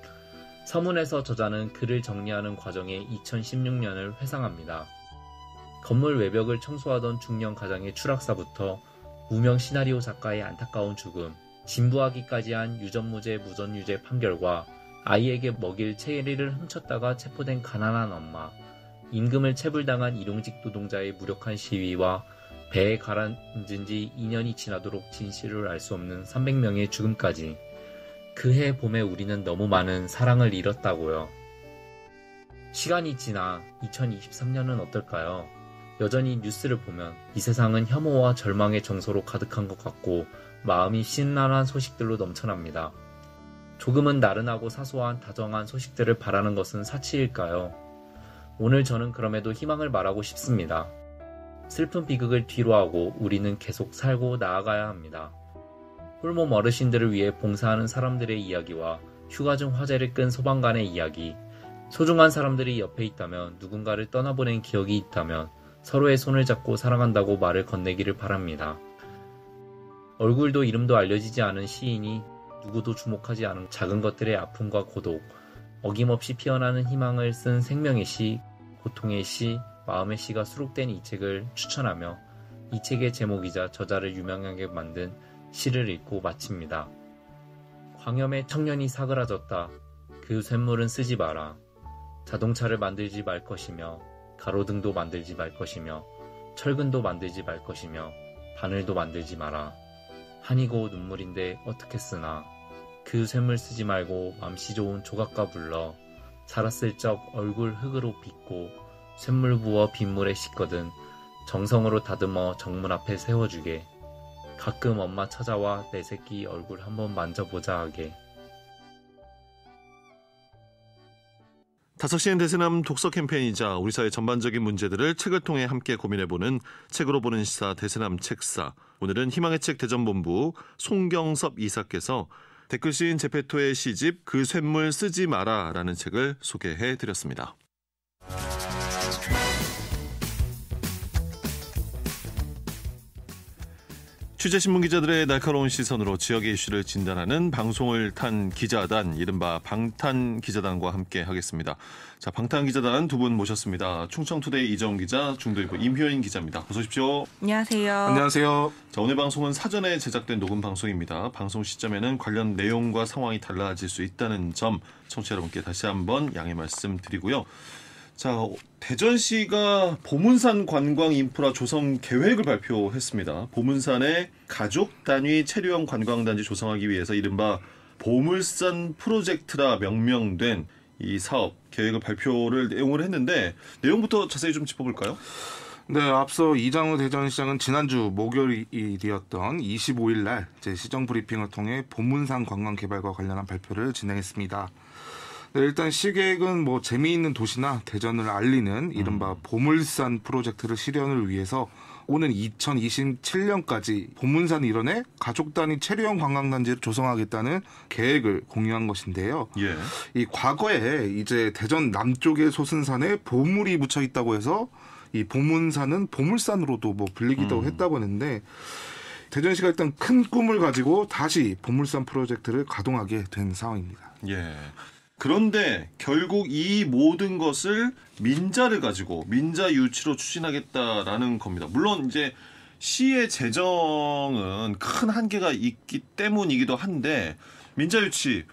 서문에서 저자는 글을 정리하는 과정에 2016년을 회상합니다. 건물 외벽을 청소하던 중년 가장의 추락사부터 무명 시나리오 작가의 안타까운 죽음, 진부하기까지 한 유전무죄 무전유죄 판결과 아이에게 먹일 체리를 훔쳤다가 체포된 가난한 엄마, 임금을 체불당한 일용직 노동자의 무력한 시위와 배에 가라앉은 지 2년이 지나도록 진실을 알 수 없는 300명의 죽음까지, 그해 봄에 우리는 너무 많은 사랑을 잃었다고요. 시간이 지나 2023년은 어떨까요? 여전히 뉴스를 보면 이 세상은 혐오와 절망의 정서로 가득한 것 같고 마음이 심란한 소식들로 넘쳐납니다. 조금은 나른하고 사소한 다정한 소식들을 바라는 것은 사치일까요? 오늘 저는 그럼에도 희망을 말하고 싶습니다. 슬픈 비극을 뒤로하고 우리는 계속 살고 나아가야 합니다. 홀몸 어르신들을 위해 봉사하는 사람들의 이야기와 휴가 중 화제를 끈 소방관의 이야기, 소중한 사람들이 옆에 있다면, 누군가를 떠나보낸 기억이 있다면 서로의 손을 잡고 사랑한다고 말을 건네기를 바랍니다. 얼굴도 이름도 알려지지 않은 시인이 누구도 주목하지 않은 작은 것들의 아픔과 고독, 어김없이 피어나는 희망을 쓴 생명의 시, 고통의 시, 마음의 시가 수록된 이 책을 추천하며 이 책의 제목이자 저자를 유명하게 만든 시를 읽고 마칩니다. 광염의 청년이 사그라졌다. 그 쇳물은 쓰지 마라. 자동차를 만들지 말 것이며, 가로등도 만들지 말 것이며, 철근도 만들지 말 것이며, 바늘도 만들지 마라. 한이고 눈물인데 어떻게 쓰나. 그 쇳물 쓰지 말고 맘씨 좋은 조각가 불러. 살았을 적 얼굴 흙으로 빚고 쇳물 부어 빗물에 씻거든 정성으로 다듬어 정문 앞에 세워주게. 가끔 엄마 찾아와 내 새끼 얼굴 한번 만져보자 하게. 5시엔 대세남 독서 캠페인이자 우리 사회 전반적인 문제들을 책을 통해 함께 고민해보는 책으로 보는 시사 대세남 책사. 오늘은 희망의 책 대전본부 송경섭 이사께서 댓글 시인 제페토의 시집 그 쇳물 쓰지 마라라는 책을 소개해드렸습니다. 취재신문 기자들의 날카로운 시선으로 지역의 이슈를 진단하는 방송을 탄 기자단, 이른바 방탄기자단과 함께 하겠습니다. 자, 방탄기자단 두 분 모셨습니다. 충청투데이 이정훈 기자, 중도일보 임효인 기자입니다. 어서 오십시오. 안녕하세요. 안녕하세요. 자, 오늘 방송은 사전에 제작된 녹음 방송입니다. 방송 시점에는 관련 내용과 상황이 달라질 수 있다는 점 청취자 여러분께 다시 한번 양해 말씀드리고요. 자, 대전시가 보문산 관광 인프라 조성 계획을 발표했습니다. 보문산에 가족 단위 체류형 관광단지 조성하기 위해서 이른바 보물산 프로젝트라 명명된 이 사업 계획을 발표를 내용을 했는데 내용부터 자세히 좀 짚어볼까요? 네, 앞서 이장우 대전시장은 지난주 목요일이었던 25일 날 시정 브리핑을 통해 보문산 관광 개발과 관련한 발표를 진행했습니다. 네, 일단 시계획은 재미있는 도시나 대전을 알리는 이른바 보물산 프로젝트를 실현을 위해서 오는 2027년까지 보문산 일원에 가족 단위 체류형 관광단지를 조성하겠다는 계획을 공유한 것인데요. 예. 이 과거에 이제 대전 남쪽의 소순산에 보물이 묻혀 있다고 해서 이 보문산은 보물산으로도 불리기도 했다고 하는데 대전시가 일단 큰 꿈을 가지고 다시 보물산 프로젝트를 가동하게 된 상황입니다. 예. 그런데 결국 이 모든 것을 민자를 가지고 민자 유치로 추진하겠다라는 겁니다. 물론 이제 시의 재정은 큰 한계가 있기 때문이기도 한데 민자 유치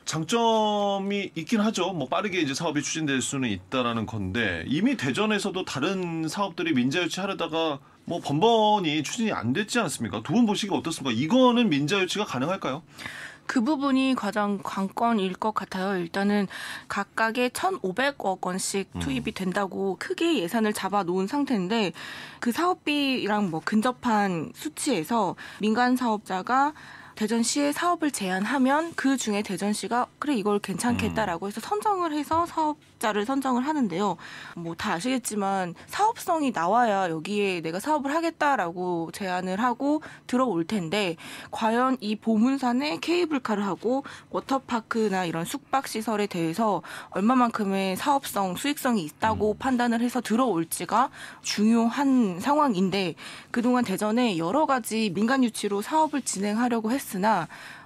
장점이 있긴 하죠. 빠르게 이제 사업이 추진될 수는 있다라는 건데 이미 대전에서도 다른 사업들이 민자 유치하려다가 번번이 추진이 안 됐지 않습니까? 두 분 보시기 어떻습니까? 이거는 민자 유치가 가능할까요? 그 부분이 가장 관건일 것 같아요. 일단은 각각의 1,500억 원씩 투입이 된다고 크게 예산을 잡아놓은 상태인데 그 사업비랑 근접한 수치에서 민간 사업자가 대전시에 사업을 제안하면 그 중에 대전시가 그래 이걸 괜찮겠다라고 해서 선정을 해서 사업자를 선정을 하는데요. 다 아시겠지만 사업성이 나와야 여기에 내가 사업을 하겠다라고 제안을 하고 들어올 텐데 과연 이 보문산에 케이블카를 하고 워터파크나 이런 숙박시설에 대해서 얼마만큼의 사업성, 수익성이 있다고 판단을 해서 들어올지가 중요한 상황인데 그동안 대전에 여러 가지 민간 유치로 사업을 진행하려고 했으나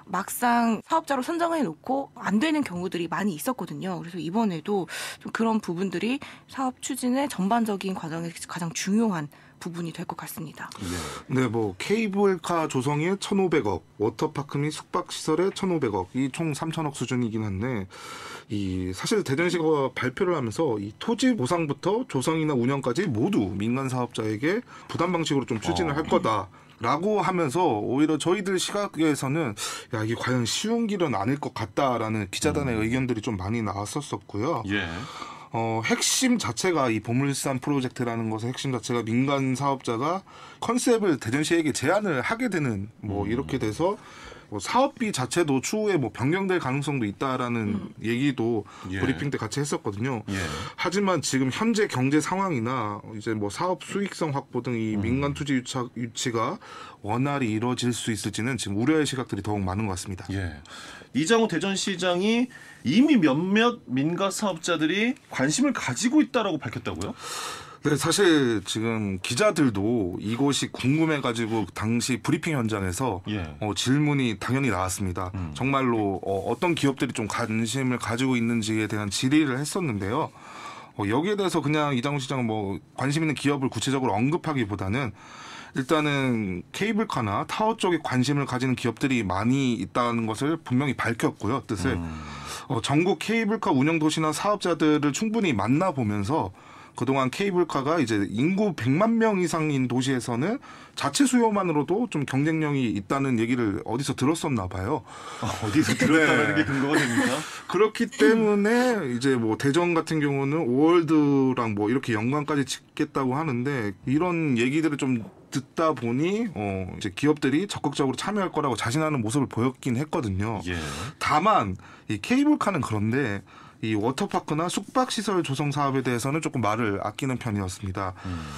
막상 사업자로 선정해놓고 안 되는 경우들이 많이 있었거든요. 그래서 이번에도 좀 그런 부분들이 사업 추진의 전반적인 과정에서 가장 중요한 부분이 될 것 같습니다. 네, 케이블카 조성에 1,500억, 워터파크 및 숙박시설에 1,500억, 이 총 3,000억 수준이긴 한데 사실 대전시가 발표를 하면서 이 토지 보상부터 조성이나 운영까지 모두 민간 사업자에게 부담 방식으로 좀 추진을 할 거다. 라고 하면서 오히려 저희들 시각에서는 이게 과연 쉬운 길은 아닐 것 같다라는 기자단의 의견들이 좀 많이 나왔었고요. 예. 핵심 자체가 이 보물산 프로젝트라는 것의 핵심 자체가 민간 사업자가 컨셉을 대전시에게 제안을 하게 되는 이렇게 돼서 사업비 자체도 추후에 변경될 가능성도 있다라는 얘기도 브리핑 때 같이 했었거든요. 예. 하지만 지금 현재 경제 상황이나 이제 사업 수익성 확보 등 이 민간 투지 유치가 원활히 이루어질 수 있을지는 지금 우려의 시각들이 더욱 많은 것 같습니다. 예. 이장우 대전시장이 이미 몇몇 민간 사업자들이 관심을 가지고 있다라고 밝혔다고요? 네, 사실 지금 기자들도 이것이 궁금해가지고 당시 브리핑 현장에서 질문이 당연히 나왔습니다. 정말로 어떤 기업들이 좀 관심을 가지고 있는지에 대한 질의를 했었는데요. 여기에 대해서 그냥 이장우 시장은 관심 있는 기업을 구체적으로 언급하기보다는 일단은 케이블카나 타워 쪽에 관심을 가지는 기업들이 많이 있다는 것을 분명히 밝혔고요. 뜻을 전국 케이블카 운영 도시나 사업자들을 충분히 만나보면서 그동안 케이블카가 이제 인구 100만 명 이상인 도시에서는 자체 수요만으로도 좀 경쟁력이 있다는 얘기를 어디서 들었었나 봐요. 어디서 들었다는 게 근거가 됩니까? 그렇기 때문에 이제 뭐 대전 같은 경우는 오월드랑 뭐 이렇게 연관까지 짓겠다고 하는데 이런 얘기들을 좀 듣다 보니 이제 기업들이 적극적으로 참여할 거라고 자신하는 모습을 보였긴 했거든요. 예. 다만 이 케이블카는 그런데 이 워터파크나 숙박시설 조성 사업에 대해서는 조금 말을 아끼는 편이었습니다.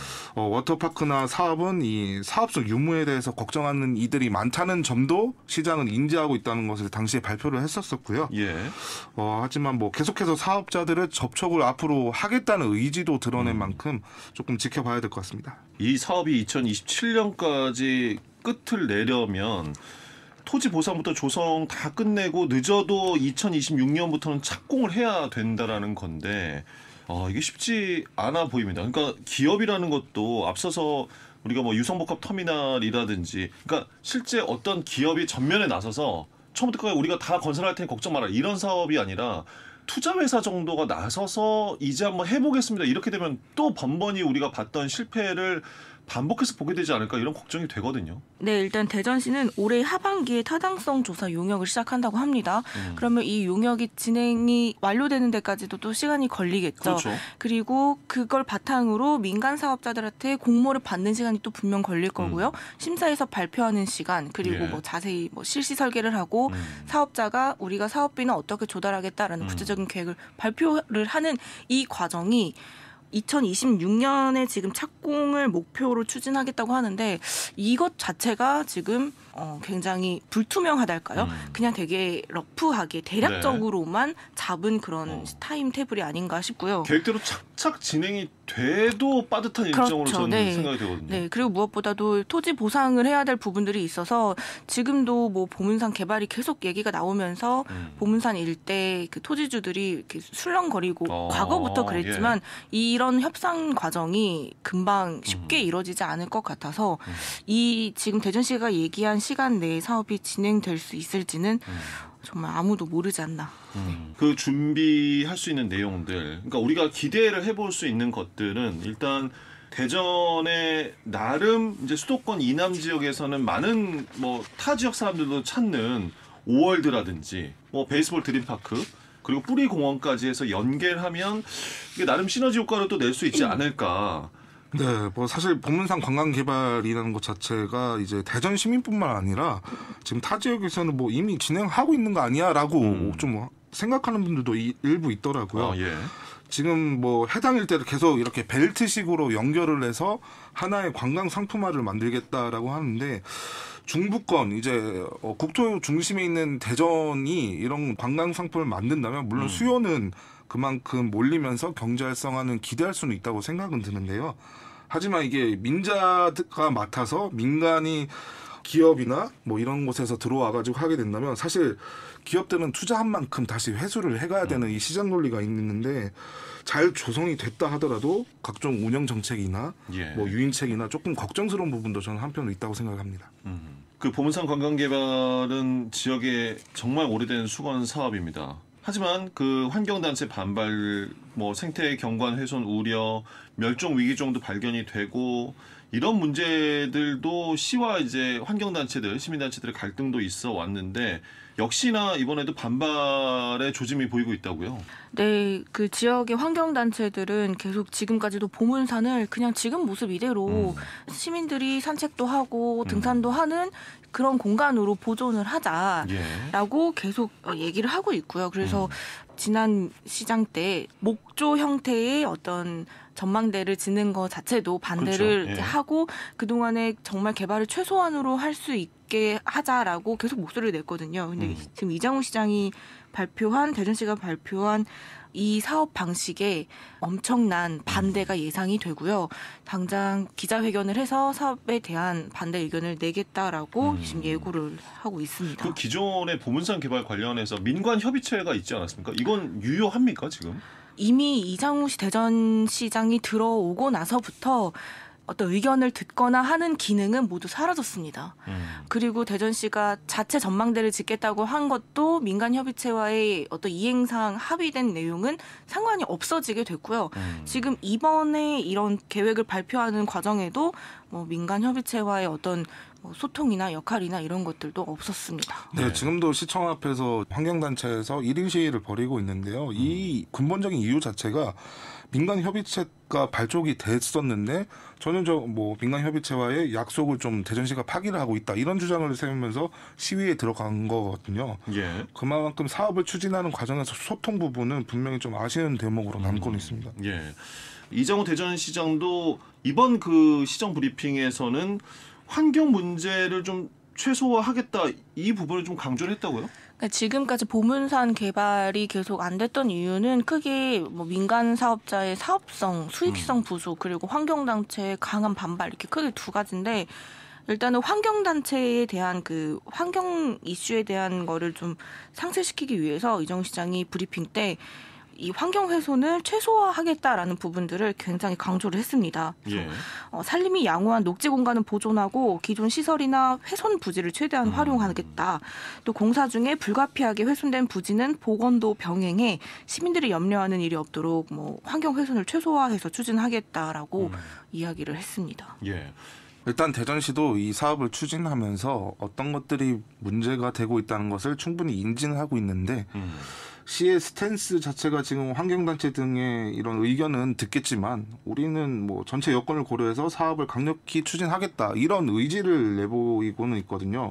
워터파크나 사업은 이 사업성 유무에 대해서 걱정하는 이들이 많다는 점도 시장은 인지하고 있다는 것을 당시에 발표를 했었었고요. 예. 하지만 뭐 계속해서 사업자들의 접촉을 앞으로 하겠다는 의지도 드러낸 만큼 조금 지켜봐야 될 것 같습니다. 이 사업이 2027년까지 끝을 내려면 토지 보상부터 조성 다 끝내고 늦어도 2026년부터는 착공을 해야 된다라는 건데 이게 쉽지 않아 보입니다. 그러니까 기업이라는 것도 앞서서 우리가 뭐 유성복합 터미널이라든지 그러니까 실제 어떤 기업이 전면에 나서서 처음부터 끝까지 우리가 다 건설할 테니 걱정 마라 이런 사업이 아니라 투자회사 정도가 나서서 이제 한번 해보겠습니다. 이렇게 되면 또 번번이 우리가 봤던 실패를 반복해서 보게 되지 않을까 이런 걱정이 되거든요. 네, 일단 대전시는 올해 하반기에 타당성 조사 용역을 시작한다고 합니다. 그러면 이 용역이 진행이 완료되는 데까지도 또 시간이 걸리겠죠. 그렇죠. 그리고 그걸 바탕으로 민간 사업자들한테 공모를 받는 시간이 또 분명 걸릴 거고요. 심사에서 발표하는 시간 그리고 예. 뭐 자세히 뭐 실시 설계를 하고 사업자가 우리가 사업비는 어떻게 조달하겠다라는 구체적인 계획을 발표를 하는 이 과정이 2026년에 지금 착공을 목표로 추진하겠다고 하는데 이것 자체가 지금 굉장히 불투명하달까요? 그냥 되게 러프하게 대략적으로만 일정으로만 그런 타임 테이블이 아닌가 싶고요. 계획대로 착착 진행이 돼도 빠듯한 일정으로 그렇죠. 저는 네. 생각이 되거든요. 네, 그리고 무엇보다도 토지 보상을 해야 될 부분들이 있어서 지금도 뭐 보문산 개발이 계속 얘기가 나오면서 보문산 일대 그 토지주들이 이렇게 술렁거리고 과거부터 그랬지만 이런 협상 과정이 금방 쉽게 이루어지지 않을 것 같아서 이 지금 대전시가 얘기한 시간 내에 사업이 진행될 수 있을지는 정말 아무도 모르지 않나. 그 준비할 수 있는 내용들, 그러니까 우리가 기대를 해볼 수 있는 것들은 일단 대전의 나름 이제 수도권 이남 지역에서는 많은 뭐 타 지역 사람들도 찾는 오월드라든지 뭐 베이스볼 드림파크 그리고 뿌리공원까지 해서 연계하면 이게 나름 시너지 효과를 또 낼 수 있지 않을까. 네, 뭐 사실 보문산 관광 개발이라는 것 자체가 이제 대전 시민뿐만 아니라 지금 타 지역에서는 뭐 이미 진행하고 있는 거 아니야라고 좀 생각하는 분들도 일부 있더라고요. 예. 지금 뭐 해당 일대를 계속 이렇게 벨트식으로 연결을 해서 하나의 관광 상품화를 만들겠다라고 하는데 중부권 이제 국토 중심에 있는 대전이 이런 관광 상품을 만든다면 물론 수요는 그만큼 몰리면서 경제 활성화는 기대할 수는 있다고 생각은 드는데요. 하지만 이게 민자가 맡아서 민간이 기업이나 뭐 이런 곳에서 들어와가지고 하게 된다면 사실 기업들은 투자한 만큼 다시 회수를 해가야 되는 이 시장 논리가 있는데 잘 조성이 됐다 하더라도 각종 운영 정책이나 뭐 유인책이나 조금 걱정스러운 부분도 저는 한편으로 있다고 생각합니다. 그 보문산 관광개발은 지역의 정말 오래된 수건 사업입니다. 하지만 그 환경단체 반발, 뭐 생태 경관 훼손 우려, 멸종 위기 정도 발견이 되고 이런 문제들도 시와 이제 환경단체들, 시민단체들의 갈등도 있어 왔는데 역시나 이번에도 반발의 조짐이 보이고 있다고요? 네, 그 지역의 환경단체들은 계속 지금까지도 보문산을 그냥 지금 모습 이대로 시민들이 산책도 하고 등산도 하는 그런 공간으로 보존을 하자라고 계속 얘기를 하고 있고요. 그래서 지난 시장 때 목조 형태의 어떤 전망대를 짓는 것 자체도 반대를 그렇죠. 하고 그동안에 정말 개발을 최소한으로 할 수 있게 하자라고 계속 목소리를 냈거든요. 근데 지금 이장우 시장이 대전시가 발표한 이 사업 방식에 엄청난 반대가 예상이 되고요. 당장 기자회견을 해서 사업에 대한 반대 의견을 내겠다라고 지금 예고를 하고 있습니다. 그 기존의 보문산 개발 관련해서 민관 협의체가 있지 않았습니까? 이건 유효합니까 지금? 이미 이장우 대전시장이 들어오고 나서부터 어떤 의견을 듣거나 하는 기능은 모두 사라졌습니다. 그리고 대전시가 자체 전망대를 짓겠다고 한 것도 민간협의체와의 어떤 이행상 합의된 내용은 상관이 없어지게 됐고요. 지금 이번에 이런 계획을 발표하는 과정에도 뭐 민간협의체와의 어떤 소통이나 역할이나 이런 것들도 없었습니다. 네, 지금도 시청 앞에서 환경단체에서 1인 시위를 벌이고 있는데요. 이 근본적인 이유 자체가 민간협의체가 발족이 됐었는데 전혀 민간협의체와의 약속을 좀 대전시가 파기를 하고 있다. 이런 주장을 세우면서 시위에 들어간 거거든요. 예. 그만큼 사업을 추진하는 과정에서 소통 부분은 분명히 좀 아쉬운 대목으로 남고는 있습니다. 예. 이장우 대전시장도 이번 그 시정 브리핑에서는 환경 문제를 좀 최소화하겠다 이 부분을 좀 강조를 했다고요? 그러니까 지금까지 보문산 개발이 계속 안 됐던 이유는 크게 뭐 민간 사업자의 사업성, 수익성 부수 그리고 환경단체의 강한 반발 이렇게 크게 두 가지인데 일단은 환경단체에 대한 그 환경 이슈에 대한 거를 좀 상쇄시키기 위해서 이정우 시장이 브리핑 때 이 환경 훼손을 최소화하겠다라는 부분들을 굉장히 강조를 했습니다. 예. 산림이 양호한 녹지 공간은 보존하고 기존 시설이나 훼손 부지를 최대한 활용하겠다. 또 공사 중에 불가피하게 훼손된 부지는 보건도 병행해 시민들이 염려하는 일이 없도록 뭐 환경 훼손을 최소화해서 추진하겠다라고 이야기를 했습니다. 예. 일단 대전시도 이 사업을 추진하면서 어떤 것들이 문제가 되고 있다는 것을 충분히 인지는 하고 있는데 시의 스탠스 자체가 지금 환경단체 등의 이런 의견은 듣겠지만 우리는 뭐 전체 여건을 고려해서 사업을 강력히 추진하겠다 이런 의지를 내보이고는 있거든요.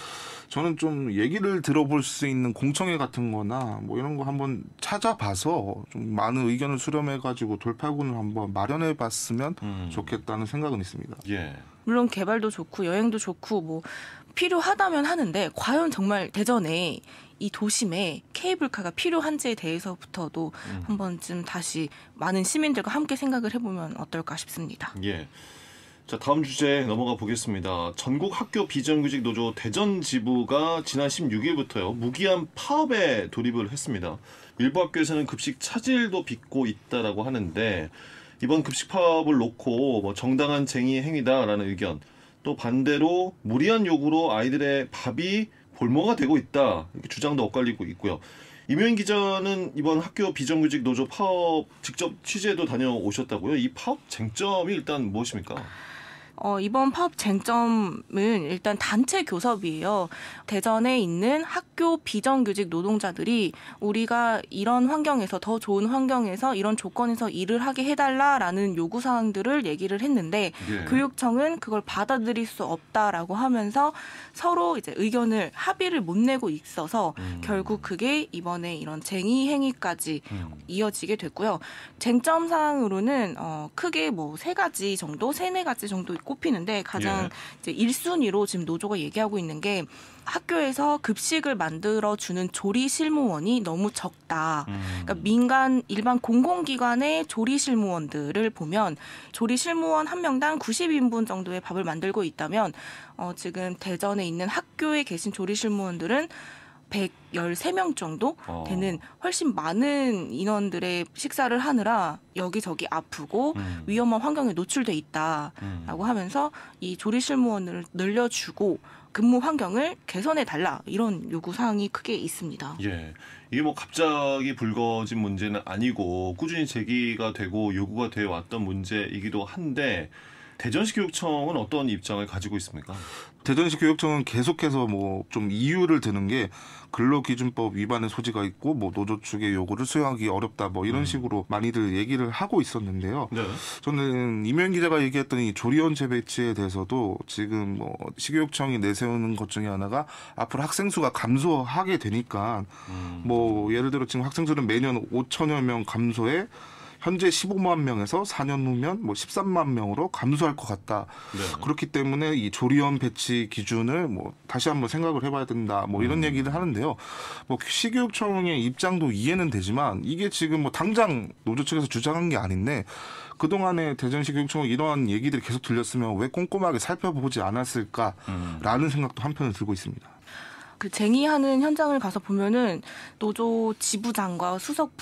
저는 좀 얘기를 들어볼 수 있는 공청회 같은 거나 뭐 이런 거 한번 찾아봐서 좀 많은 의견을 수렴해가지고 돌파구를 한번 마련해봤으면 좋겠다는 생각은 있습니다. 예. 물론 개발도 좋고 여행도 좋고 뭐 필요하다면 하는데 과연 정말 대전에 이 도심에 케이블카가 필요한지에 대해서부터도 한 번쯤 다시 많은 시민들과 함께 생각을 해보면 어떨까 싶습니다. 예. 자, 다음 주제 넘어가 보겠습니다. 전국 학교 비정규직 노조 대전 지부가 지난 16일부터요. 무기한 파업에 돌입을 했습니다. 일부 학교에서는 급식 차질도 빚고 있다라고 하는데 이번 급식 파업을 놓고 뭐 정당한 쟁의 행위다라는 의견, 또 반대로 무리한 요구로 아이들의 밥이 볼모가 되고 있다 이렇게 주장도 엇갈리고 있고요. 임효인 기자는 이번 학교 비정규직 노조 파업 직접 취재도 다녀오셨다고요. 이 파업 쟁점이 일단 무엇입니까? 이번 파업 쟁점은 일단 단체 교섭이에요. 대전에 있는 학교 비정규직 노동자들이 우리가 이런 환경에서 더 좋은 환경에서 이런 조건에서 일을 하게 해달라라는 요구사항들을 얘기를 했는데 예. 교육청은 그걸 받아들일 수 없다라고 하면서 서로 이제 의견을 합의를 못 내고 있어서 결국 그게 이번에 이런 쟁의 행위까지 이어지게 됐고요. 쟁점 사항으로는 크게 뭐 세 가지 정도, 세네 가지 정도 꼽히는데 가장 이제 1순위로 지금 노조가 얘기하고 있는 게 학교에서 급식을 만들어주는 조리 실무원이 너무 적다. 그러니까 민간 일반 공공기관의 조리 실무원들을 보면 조리 실무원 한 명당 90인분 정도의 밥을 만들고 있다면 지금 대전에 있는 학교에 계신 조리 실무원들은 113명 정도 되는 훨씬 많은 인원들의 식사를 하느라 여기저기 아프고 위험한 환경에 노출돼 있다라고 하면서 이 조리 실무원을 늘려주고 근무 환경을 개선해달라 이런 요구사항이 크게 있습니다. 예, 이게 뭐 갑자기 불거진 문제는 아니고 꾸준히 제기가 되고 요구가 되어 왔던 문제이기도 한데 대전시 교육청은 어떤 입장을 가지고 있습니까? 대전시 교육청은 계속해서 뭐 좀 이유를 드는 게 근로기준법 위반의 소지가 있고 뭐 노조 측의 요구를 수용하기 어렵다 뭐 이런 식으로 많이들 얘기를 하고 있었는데요. 네. 저는 임효인 기자가 얘기했던 이 조리원 재배치에 대해서도 지금 뭐 시교육청이 내세우는 것 중에 하나가 앞으로 학생 수가 감소하게 되니까 뭐 예를 들어 지금 학생 수는 매년 5천여 명 감소해 현재 15만 명에서 4년 후면 뭐 13만 명으로 감소할 것 같다. 네. 그렇기 때문에 이 조리원 배치 기준을 뭐 다시 한번 생각을 해봐야 된다. 뭐 이런 얘기를 하는데요. 뭐 시교육청의 입장도 이해는 되지만 이게 지금 뭐 당장 노조 측에서 주장한 게 아닌데 그동안에 대전시 교육청은 이러한 얘기들이 계속 들렸으면 왜 꼼꼼하게 살펴보지 않았을까라는 생각도 한편으로 들고 있습니다. 그 쟁의하는 현장을 가서 보면은 노조 지부장과 수석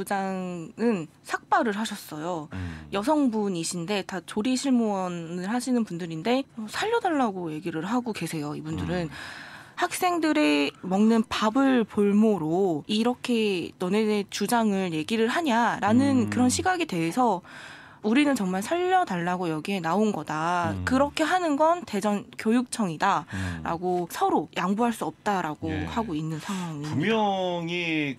부지부장은 삭발을 하셨어요. 여성분이신데 다 조리 실무원을 하시는 분들인데 살려달라고 얘기를 하고 계세요. 이분들은. 학생들의 먹는 밥을 볼모로 이렇게 너네의 주장을 얘기를 하냐라는 그런 시각에 대해서 우리는 정말 살려달라고 여기에 나온 거다. 그렇게 하는 건 대전 교육청이다라고 서로 양보할 수 없다라고 하고 있는 상황입니다. 분명히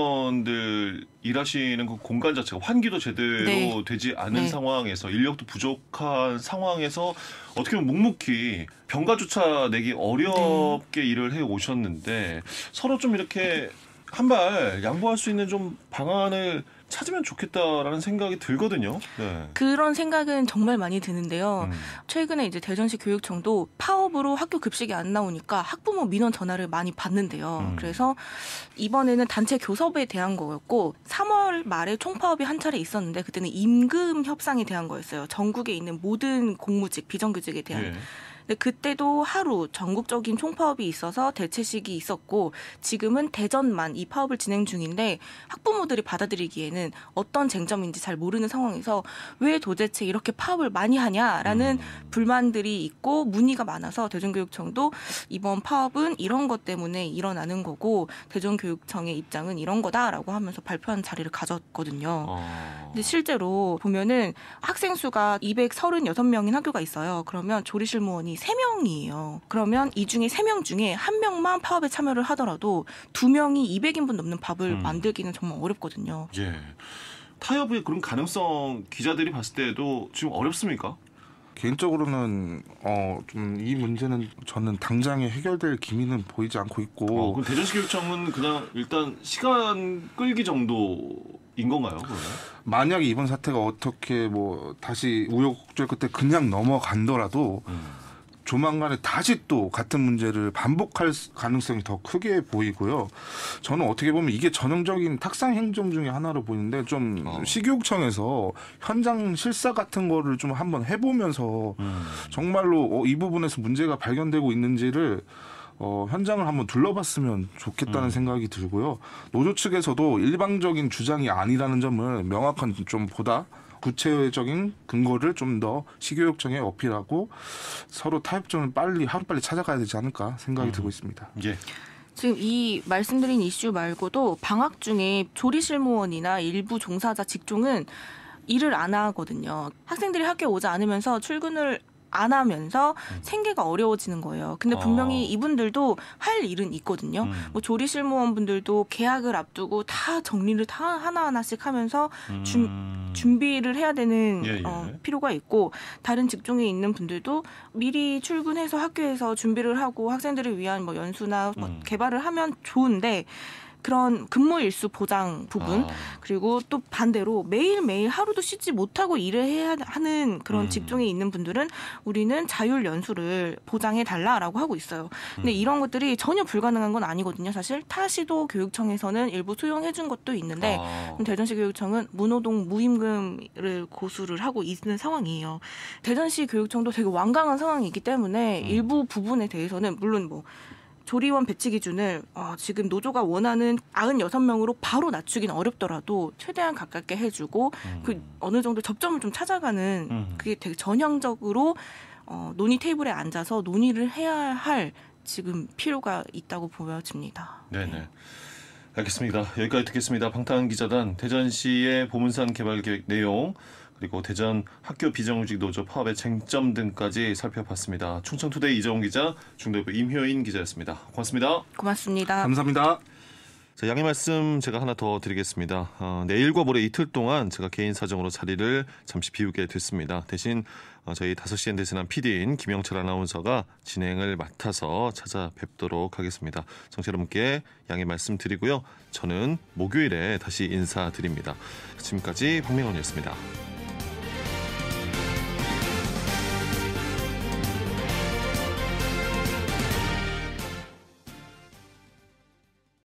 조리원들 일하시는 그 공간 자체가 환기도 제대로 되지 않은 상황에서 인력도 부족한 상황에서 어떻게 보면 묵묵히 병가조차 내기 어렵게 일을 해 오셨는데 서로 좀 이렇게 한 발 양보할 수 있는 좀 방안을 찾으면 좋겠다라는 생각이 들거든요. 네. 그런 생각은 정말 많이 드는데요. 최근에 이제 대전시 교육청도 파업으로 학교 급식이 안 나오니까 학부모 민원 전화를 많이 받는데요. 그래서 이번에는 단체 교섭에 대한 거였고 3월 말에 총파업이 한 차례 있었는데 그때는 임금 협상에 대한 거였어요. 전국에 있는 모든 공무직, 비정규직에 대한. 근데 그때도 하루 전국적인 총파업이 있어서 대체식이 있었고 지금은 대전만 이 파업을 진행 중인데 학부모들이 받아들이기에는 어떤 쟁점인지 잘 모르는 상황에서 왜 도대체 이렇게 파업을 많이 하냐라는 불만들이 있고 문의가 많아서 대전교육청도 이번 파업은 이런 것 때문에 일어나는 거고 대전교육청의 입장은 이런 거다라고 하면서 발표한 자리를 가졌거든요. 근데 실제로 보면은 학생 수가 236명인 학교가 있어요. 그러면 조리실무원이 3명이에요. 그러면 이 중에 3명 중에 1명만 파업에 참여를 하더라도 2명이 200인분 넘는 밥을 만들기는 정말 어렵거든요. 예. 타협의 그런 가능성 기자들이 봤을 때도 지금 어렵습니까? 개인적으로는 좀 이 문제는 저는 당장에 해결될 기미는 보이지 않고 있고. 그럼 대전시 교육청은 그냥 일단 시간 끌기 정도인 건가요? 그러면? 만약에 이번 사태가 어떻게 뭐 다시 우여곡절 끝에 그냥 넘어간더라도 조만간에 다시 또 같은 문제를 반복할 가능성이 더 크게 보이고요. 저는 어떻게 보면 이게 전형적인 탁상 행정 중에 하나로 보이는데 좀 시교육청에서 현장 실사 같은 거를 좀 한번 해보면서 정말로 이 부분에서 문제가 발견되고 있는지를 현장을 한번 둘러봤으면 좋겠다는 생각이 들고요. 노조 측에서도 일방적인 주장이 아니라는 점을 명확한 좀 보다 구체적인 근거를 좀 더 시교육청에 어필하고 서로 타협점을 하루빨리 찾아가야 되지 않을까 생각이 들고 있습니다. 예. 지금 이 말씀드린 이슈 말고도 방학 중에 조리실무원이나 일부 종사자 직종은 일을 안 하거든요. 학생들이 학교에 오지 않으면서 출근을 안 하면서 생계가 어려워지는 거예요. 근데 분명히 이분들도 할 일은 있거든요. 뭐 조리실무원분들도 계약을 앞두고 다 정리를 다 하나하나씩 하면서 준비를 해야 되는 필요가 있고 다른 직종에 있는 분들도 미리 출근해서 학교에서 준비를 하고 학생들을 위한 뭐 연수나 뭐 개발을 하면 좋은데 그런 근무 일수 보장 부분 그리고 또 반대로 매일매일 하루도 쉬지 못하고 일을 해야 하는 그런 직종에 있는 분들은 우리는 자율 연수를 보장해 달라라고 하고 있어요. 근데 이런 것들이 전혀 불가능한 건 아니거든요. 사실 타시도 교육청에서는 일부 수용해 준 것도 있는데 대전시 교육청은 무노동 무임금을 고수를 하고 있는 상황이에요. 대전시 교육청도 되게 완강한 상황이기 때문에 일부 부분에 대해서는 물론 뭐 조리원 배치 기준을 지금 노조가 원하는 96명으로 바로 낮추기는 어렵더라도 최대한 가깝게 해주고 그 어느 정도 접점을 좀 찾아가는 그게 되게 전형적으로 논의 테이블에 앉아서 논의를 해야 할 지금 필요가 있다고 보여집니다. 네네. 알겠습니다. 여기까지 듣겠습니다. 방탄기자단 대전시의 보문산 개발계획 내용 그리고 대전 학교 비정규직 노조 파업의 쟁점 등까지 살펴봤습니다. 충청투데이 이정훈 기자, 중대부 임효인 기자였습니다. 고맙습니다. 고맙습니다. 감사합니다. 자, 양해 말씀 제가 하나 더 드리겠습니다. 내일과 모레 이틀 동안 제가 개인 사정으로 자리를 잠시 비우게 됐습니다. 대신 저희 5시엔 대신한 PD인 김영철 아나운서가 진행을 맡아서 찾아뵙도록 하겠습니다. 청취자 여러분께 양해 말씀 드리고요. 저는 목요일에 다시 인사드립니다. 지금까지 박명원이었습니다.